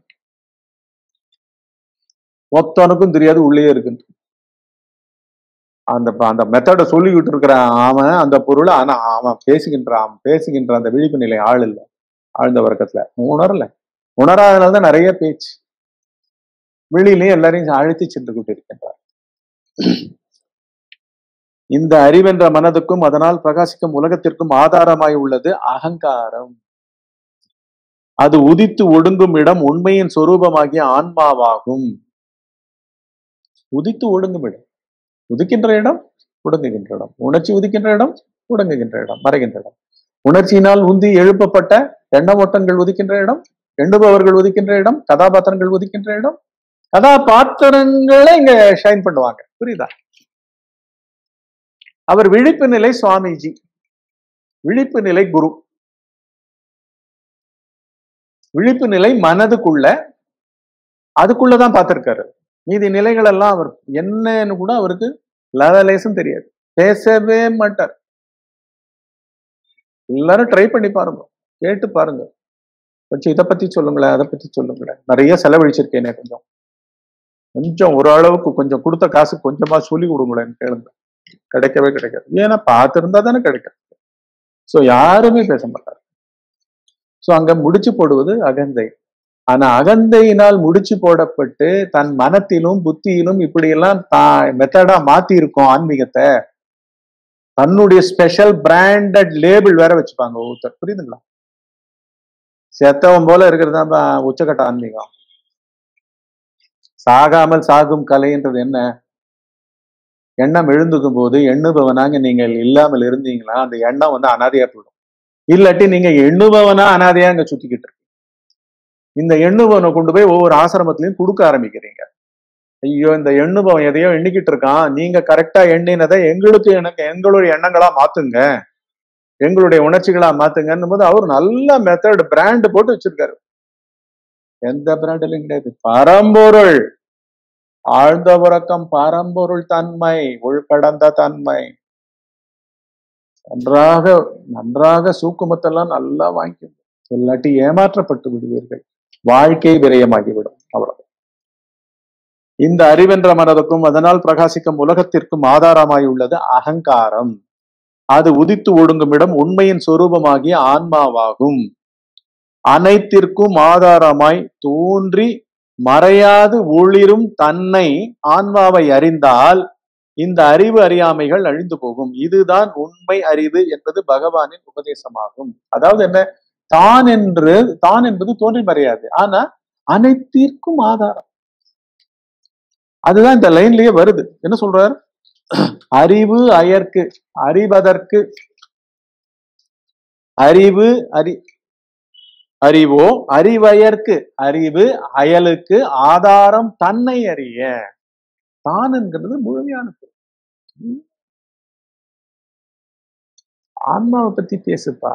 மொத்தனுக்கும் தெரியாது உள்ளே இருக்கு. அந்த அந்த மெத்தடை சொல்லிக்கிட்டு இருக்கிறான் அவன் அந்த பொருளை. ஆனா அவன் பேசுகின்றான் பேசுகின்ற அந்த விழிப்பு நிலை ஆள் இல்லை, ஆழ்ந்த வர்க்கத்துல உணரல. உணராதனால்தான் நிறைய பேச்சு. வெளியிலையும் எல்லாரையும் அழுத்தி சென்று கொண்டு இருக்கின்றார். இந்த அறிவென்ற மனதுக்கும் அதனால் பிரகாசிக்கும் உலகத்திற்கும் ஆதாரமாய் உள்ளது அகங்காரம். அது உதித்து ஒடுங்கும் இடம் உண்மையின் சொரூபமாகிய ஆன்மாவாகும். உதித்து ஒடுங்கும் இடம், உதிக்கின்ற இடம் ஒடுங்குகின்ற இடம், உணர்ச்சி உதிக்கின்ற இடம் ஒடுங்குகின்ற இடம், மறைகின்ற இடம். உணர்ச்சியினால் உந்தி எழுப்பப்பட்ட எண்ண ஓட்டங்கள் உதிக்கின்ற இடம், எண்ணுபவர்கள் உதிக்கின்ற இடம், கதாபாத்திரங்கள் உதிக்கின்ற இடம். கதாபாத்திரங்களை இங்க ஷைன் பண்ணுவாங்க, புரியுதா? அவர் விழிப்பு நிலை சுவாமிஜி, விழிப்பு நிலை குரு, விழிப்பு நிலை மனதுக்குள்ள, அதுக்குள்ளதான் பார்த்திருக்காரு. மீதி நிலைகள் எல்லாம் அவர் என்னன்னு கூட அவருக்கு லெவலேசும் தெரியாது, பேசவே மாட்டார். எல்லாரும் ட்ரை பண்ணி பாருங்க, கேட்டு பாருங்க, கொஞ்சம் இதை பத்தி சொல்லுங்களேன், அதை பத்தி சொல்லுங்களேன். நிறைய செலவழிச்சிருக்கேனே, கொஞ்சம் கொஞ்சம் ஓரளவுக்கு கொஞ்சம் கொடுத்த காசு கொஞ்சமா சொல்லி கொடுங்களேன்னு கேளுங்க. கிடைக்கவே கிடைக்காது. ஏன்னா பார்த்திருந்தா தானே கிடைக்காது. சோ யாருமே பேச மாட்டார். சோ அங்க முடிச்சு போடுவது அகந்தை. ஆனா அகந்தையினால் முடிச்சு போடப்பட்டு தன் மனத்திலும் புத்தியிலும் இப்படி எல்லாம் மெத்தடா மாத்தி இருக்கும் ஆன்மீகத்தை. தன்னுடைய ஸ்பெஷல் பிராண்டட் லேபிள் வேற வச்சுப்பாங்க ஒருத்தர், புரியுதுங்களா? செத்தவன் போல இருக்கிறது உச்சக்கட்ட ஆன்மீகம். சாகாமல் சாகும் கலைன்றது என்ன? எண்ணம் எழுந்துக்கும் போது எண்ணுபவனாக நீங்கள் இல்லாமல் இருந்தீங்களா அந்த எண்ணம் வந்து அனாதையா போயிடும். இல்லாட்டி நீங்க எண்ணுபவனா அனாதையா அங்க சுத்திக்கிட்டு இருக்கு. இந்த எண்ணுபவனை கொண்டு போய் ஒவ்வொரு ஆசிரமத்திலையும் கொடுக்க ஆரம்பிக்கிறீங்க. ஐயோ இந்த எண்ணுபவன் எதையோ எண்ணிக்கிட்டு இருக்கான், நீங்க கரெக்டா எண்ணினதை எங்களுக்கு எனக்கு எங்களுடைய எண்ணங்களா மாத்துங்க, எங்களுடைய உணர்ச்சிகளா மாத்துங்கன்னு போது அவர் நல்ல மெத்தட் பிராண்ட் போட்டு வச்சிருக்காரு. எந்த பிராண்ட்லையும் கிடையாது. பரம்பொருள் ஆழ்ந்த உறக்கம் பரம்பொருள் தன்மை, உள்கடந்த தன்மை. நன்றாக நன்றாக சூக்குமத்தெல்லாம் நல்லா வாங்கிக்கணும். இல்லாட்டி ஏமாற்றப்பட்டு விடுவீர்கள், வாழ்க்கை விரயமாகிவிடும். அவ்வளவு. இந்த அறிவென்ற மனதுக்கும் அதனால் பிரகாசிக்கும் உலகத்திற்கும் ஆதாரமாய் உள்ளது அகங்காரம். அது உதித்து ஒடுங்கும் இடம் உண்மையின் சொரூபமாகிய ஆன்மாவாகும். அனைத்திற்கும் ஆதாரமாய் தோன்றி மறையாது ஒளிரும் தன்னை ஆன்மாவை அறிந்தால் இந்த அறிவு அறியாமைகள் அழிந்து போகும். இதுதான் உண்மை அறிவு என்பது பகவானின் உபதேசமாகும். அதாவது என்ன, தான் என்று தான் என்பது தோன்றி மறையாது, ஆனா அனைத்திற்கும் ஆதாரம். அதுதான் இந்த லைன்லயே வருது. என்ன சொல்றார்? அறிவு அயர்க்கு, அறிவதற்கு, அறிவு அறி அறிவோ அறிவயர்க்கு, அறிவு அயலுக்கு ஆதாரம் தன்னை அறிய. தான் என்கிறது முழுமையான பொருள். ஆன்மாவை பத்தி பேசுப்பா.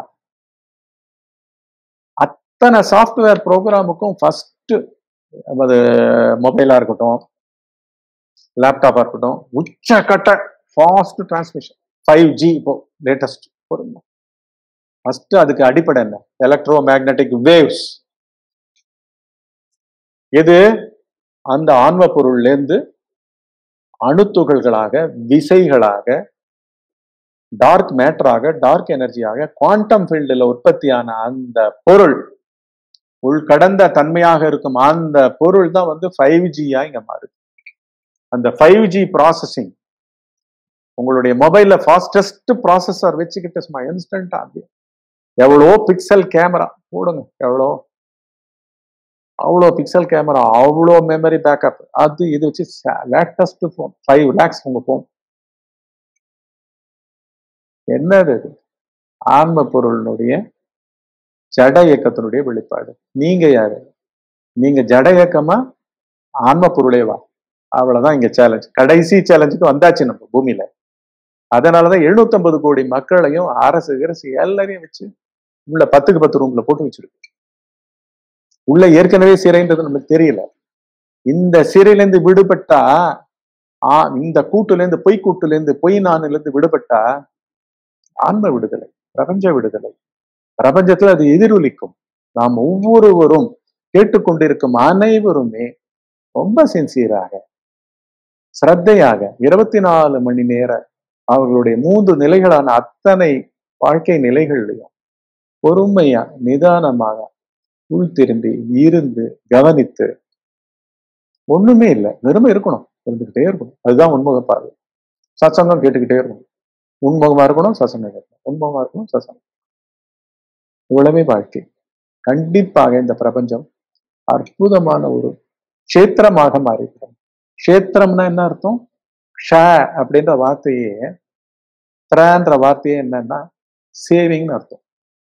அத்தனை சாஃப்ட்வேர் ப்ரோக்ராமுக்கும் ஃபர்ஸ்ட், அது மொபைலா இருக்கட்டும், லேப்டாப்பா இருக்கட்டும், உச்சக்கட்ட ஃபாஸ்ட் டிரான்ஸ்மிஷன் ஃபைவ் ஜி இப்போ லேட்டஸ்ட் பொருள். ஃபர்ஸ்ட் அதுக்கு அடிப்படை என்ன? Electromagnetic waves. எது? அந்த ஆன்ம பொருள்ல இருந்து அணுத்துகள்களாக, விசைகளாக, டார்க் மேட்டராக, டார்க் எனர்ஜியாக, குவாண்டம் ஃபீல்டில் உற்பத்தியான அந்த பொருள், உள்கடந்த தன்மையாக இருக்கும் அந்த பொருள் தான் வந்து ஃபைவ் ஜியா இங்க மாறுது. அந்த ஃபைவ் ஜி ப்ராசஸிங் உங்களுடைய மொபைல்ல ஃபாஸ்டஸ்ட் ப்ராசஸர் வச்சுக்கிட்டு சும்மா இன்ஸ்டன்டா எவ்வளோ பிக்சல் கேமரா போடுங்க, எவ்வளோ அவ்வளோ பிக்சல் கேமரா, அவ்வளோ மெமரி பேக்கப், அது இது வச்சு லேட்டஸ்ட் போன் ஃபைவ் லேக்ஸ் உங்க போன். என்னது? ஆன்ம பொருளினுடைய ஜட இயக்கத்தினுடைய வெளிப்பாடு. நீங்க யாரு? நீங்க ஜட இயக்கமா ஆன்ம பொருளேவா? அவ்வளவுதான் இங்க சேலஞ்ச். கடைசி சேலஞ்சுக்கு வந்தாச்சு நம்ம பூமியில. அதனாலதான் எழுநூத்தி ஐம்பது கோடி மக்களையும் அரசு அரசு எல்லாரையும் வச்சு உள்ள பத்துக்கு பத்து ரூம்ல போட்டு வச்சிருக்கு. உள்ள ஏற்கனவே சிறைன்றது நமக்கு தெரியல. இந்த சிறையிலேருந்து விடுபட்டா, ஆஹ் இந்த கூட்டுல இருந்து, பொய் கூட்டுல இருந்து, பொய் நானுல இருந்து விடுபட்டா ஆன்ம விடுதலை, பிரபஞ்ச விடுதலை. பிரபஞ்சத்துல அது எதிரொலிக்கும். நாம் ஒவ்வொருவரும் கேட்டுக்கொண்டிருக்கும் அனைவருமே ரொம்ப சின்சியராக, சிரத்தையாக, இருபத்தி நாலு மணி நேர அவர்களுடைய மூன்று நிலைகளான அத்தனை வாழ்க்கை நிலைகள்லையும் பொறுமையா நிதானமாக உள் திரும்பி இருந்து கவனித்து, ஒண்ணுமே இல்லை, வெறுமை இருக்கணும், இருந்துகிட்டே இருக்கணும். அதுதான் உண்முக பார்வை. சத்சங்கம் கேட்டுக்கிட்டே இருக்கணும், உண்முகமா இருக்கணும், சத்சங்கம் கேட்கணும், உண்முகமா இருக்கணும், சத்சங்கம். இவ்வளவே வாழ்க்கை. கண்டிப்பாக இந்த பிரபஞ்சம் அற்புதமான ஒரு கஷேத்திரமாக மாறிவிடும். கஷேத்திரம்னா என்ன அர்த்தம்? க்ஷ அப்படின்ற வார்த்தையே, திரன்ற வார்த்தையே என்னன்னா சேவிங்னு அர்த்தம்.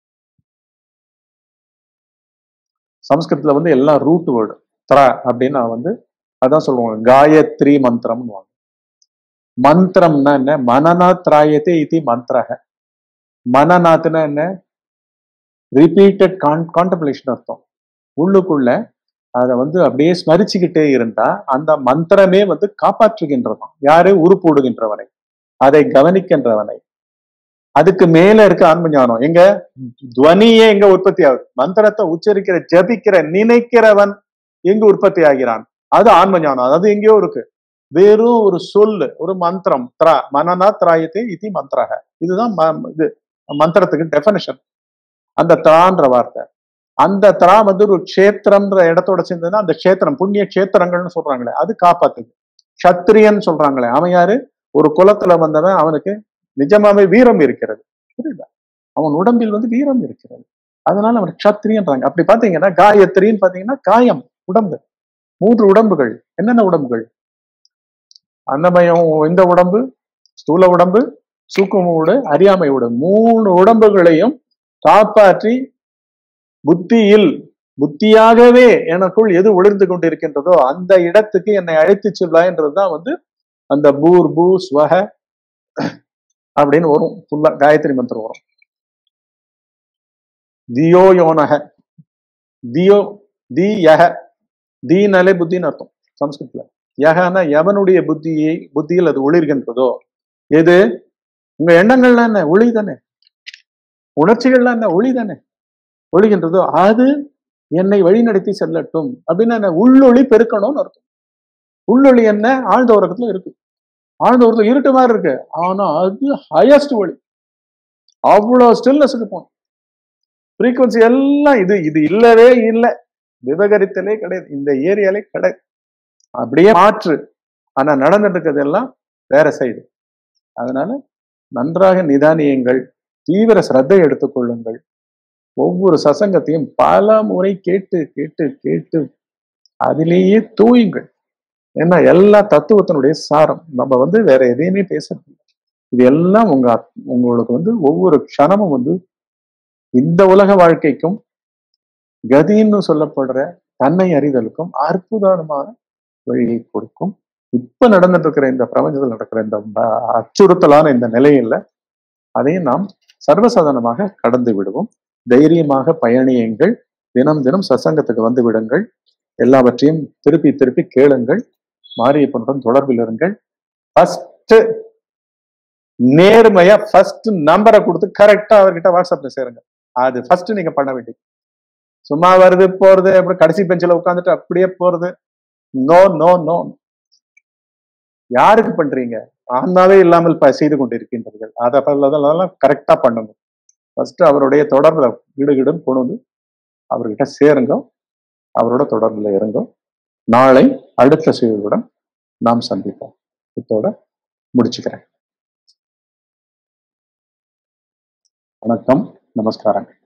சம்ஸ்கிருதத்துல வந்து எல்லாம் ரூட் வேர்டு. திர அப்படின்னா வந்து அதான் சொல்லுவாங்க, காயத்ரி மந்திரம். மந்திரம்னா என்ன? மனநாத் திராயத்தே இது மந்திரக. மனநாத்னா என்ன? ரிப்பீட்டட் கான் கான்டம்ப்ளேஷன் அர்த்தம். உள்ளுக்குள்ள அதை வந்து அப்படியே ஸ்மரிச்சுக்கிட்டே இருந்தா அந்த மந்திரமே வந்து காப்பாற்றுகின்றதான். யாரு? உருப்போடுகின்றவனை, அதை கவனிக்கின்றவனை. அதுக்கு மேல இருக்க ஆன்ம ஞானம் எங்க? துவனியே எங்க உற்பத்தி ஆகுது? மந்திரத்தை உச்சரிக்கிற, ஜபிக்கிற, நினைக்கிறவன் எங்க உற்பத்தி ஆகிறான்? அது ஆன்ம ஞானம். அது எங்கேயோ இருக்கு. வெறும் ஒரு சொல்லு, ஒரு மந்திரம். திரா மனநா திராயத்தே இது மந்திரக. இதுதான் இது மந்திரத்துக்கு டெஃபினிஷன். அந்த திரான்ற வார்த்தை, அந்த திரா வந்து ஒரு க்ஷேத்திரம்ன்ற இடத்தோட சேர்ந்ததுன்னா அந்த க்ஷேத்திரம், புண்ணிய க்ஷேத்திரங்கள்னு சொல்றாங்களே, அது காப்பாத்துது. சத்திரியன் சொல்றாங்களே, அவன் யாரு? ஒரு குலத்துல வந்தவன், அவனுக்கு நிஜமாவே வீரம் இருக்கிறது. புரியுதா? அவன் உடம்பில் வந்து வீரம் இருக்கிறது, அதனால அவன் க்ஷத்திரியன்றாங்க. அப்படி பாத்தீங்கன்னா காயத்ரின்னு பாத்தீங்கன்னா காயம், உடம்பு. மூன்று உடம்புகள். என்னென்ன உடம்புகள்? அன்னமயம் இந்த உடம்பு, ஸ்தூல உடம்பு, சூக்கும உடம்பு, அறியாமை உடம்பு. மூணு உடம்புகளையும் காப்பாற்றி புத்தியில், புத்தியாகவே எனக்குள் எது ஒளிர்ந்து கொண்டிருக்கின்றதோ அந்த இடத்துக்கு என்னை அழைத்து செல்வா என்றதுதான் வந்து அந்த பூர் பூ ஸ்வஹ அப்படின்னு வரும். ஃபுல்லா காயத்ரி மந்திரம் வரும். தியோ யோனக, தியோ தி யக, தீனாலே புத்தின்னு அர்த்தம் சம்ஸ்கிருத்ல. யகனா எவனுடைய புத்தியை புத்தியில் அது ஒளிர்கின்றதோ, எது உங்க எண்ணங்கள்லாம் என்ன ஒளி தானே, உணர்ச்சிகள்லாம் என்ன ஒளி தானே, ஒளிகின்றதோ அது என்னை வழிநடத்தி செல்லட்டும் அப்படின்னு என்ன உள்ளொளி பெருக்கணும்னு அர்த்தம். உள்ளொளி என்ன ஆழ்ந்த உறக்கத்துல இருக்கு, ஆழ்ந்த உறக்கத்துல இருட்டு மாதிரி இருக்கு, ஆனா அது ஹையஸ்ட் ஒளி. அவ்வளவு ஸ்டில்னஸுக்கு போகணும். ஃப்ரீக்வன்சி எல்லாம் இது இது இல்லவே இல்லை, விவகரித்தலே கிடையாது, இந்த ஏரியாலே கிடையாது. அப்படியே மாற்று. ஆனா நடந்துட்டு இருக்கிறது எல்லாம் வேற சைடு. அதனால நன்றாக நிதானியுங்கள், தீவிர சிரத்தை எடுத்துக்கொள்ளுங்கள். ஒவ்வொரு சசங்கத்தையும் பல முறை கேட்டு கேட்டு கேட்டு அதிலேயே தூயுங்கள். ஏன்னா எல்லா தத்துவத்தினுடைய சாரம். நம்ம வந்து வேற எதையுமே பேசுறது இல்லை. இது எல்லாம் உங்க உங்களுக்கு வந்து ஒவ்வொரு க்ஷணமும் வந்து இந்த உலக வாழ்க்கைக்கும் கதின்னு சொல்லப்படுற தன்னை அறிதலுக்கும் அற்புதமான வழியை கொடுக்கும். இப்ப நடந்துட்டு இருக்கிற இந்த பிரபஞ்சத்தில் நடக்கிற இந்த அச்சுறுத்தலான இந்த நிலையில அதையும் நாம் சர்வசாதாரணமாக கடந்து விடுவோம். தைரியமாக பயணியுங்கள். தினம் தினம் சத்சங்கத்துக்கு வந்து விடுங்கள். எல்லாவற்றையும் திருப்பி திருப்பி கேளுங்கள். மாரியப்பனுடன் தொடர்பில் இருங்கள். ஃபர்ஸ்ட் நேர்மையா ஃபர்ஸ்ட் நம்பரை கொடுத்து கரெக்டா அவர்கிட்ட வாட்ஸ்அப்ல சேருங்க. அது ஃபர்ஸ்ட் நீங்க பண்ண வேண்டியது. சும்மா வருது போறது, அப்படி கடைசி பெஞ்சில உட்காந்துட்டு அப்படியே போறது, நோ நோ நோ. யாருக்கு பண்றீங்க? ஆன்மாவே இல்லாமல் செய்து கொண்டிருக்கின்றீர்கள். அதெல்லாம் கரெக்டா பண்ணணும். ஃபர்ஸ்ட் அவருடைய தொடர்புல கிடுகிடுன்னு கொண்டு வந்து அவர்கிட்ட சேருங்க, அவரோட தொடர்புல இருங்க. நாளை அடுத்த செய்தியுடன் நாம் சந்திப்போம். இதோட முடிச்சுக்கிறேன். வணக்கம், நமஸ்காரங்கள்.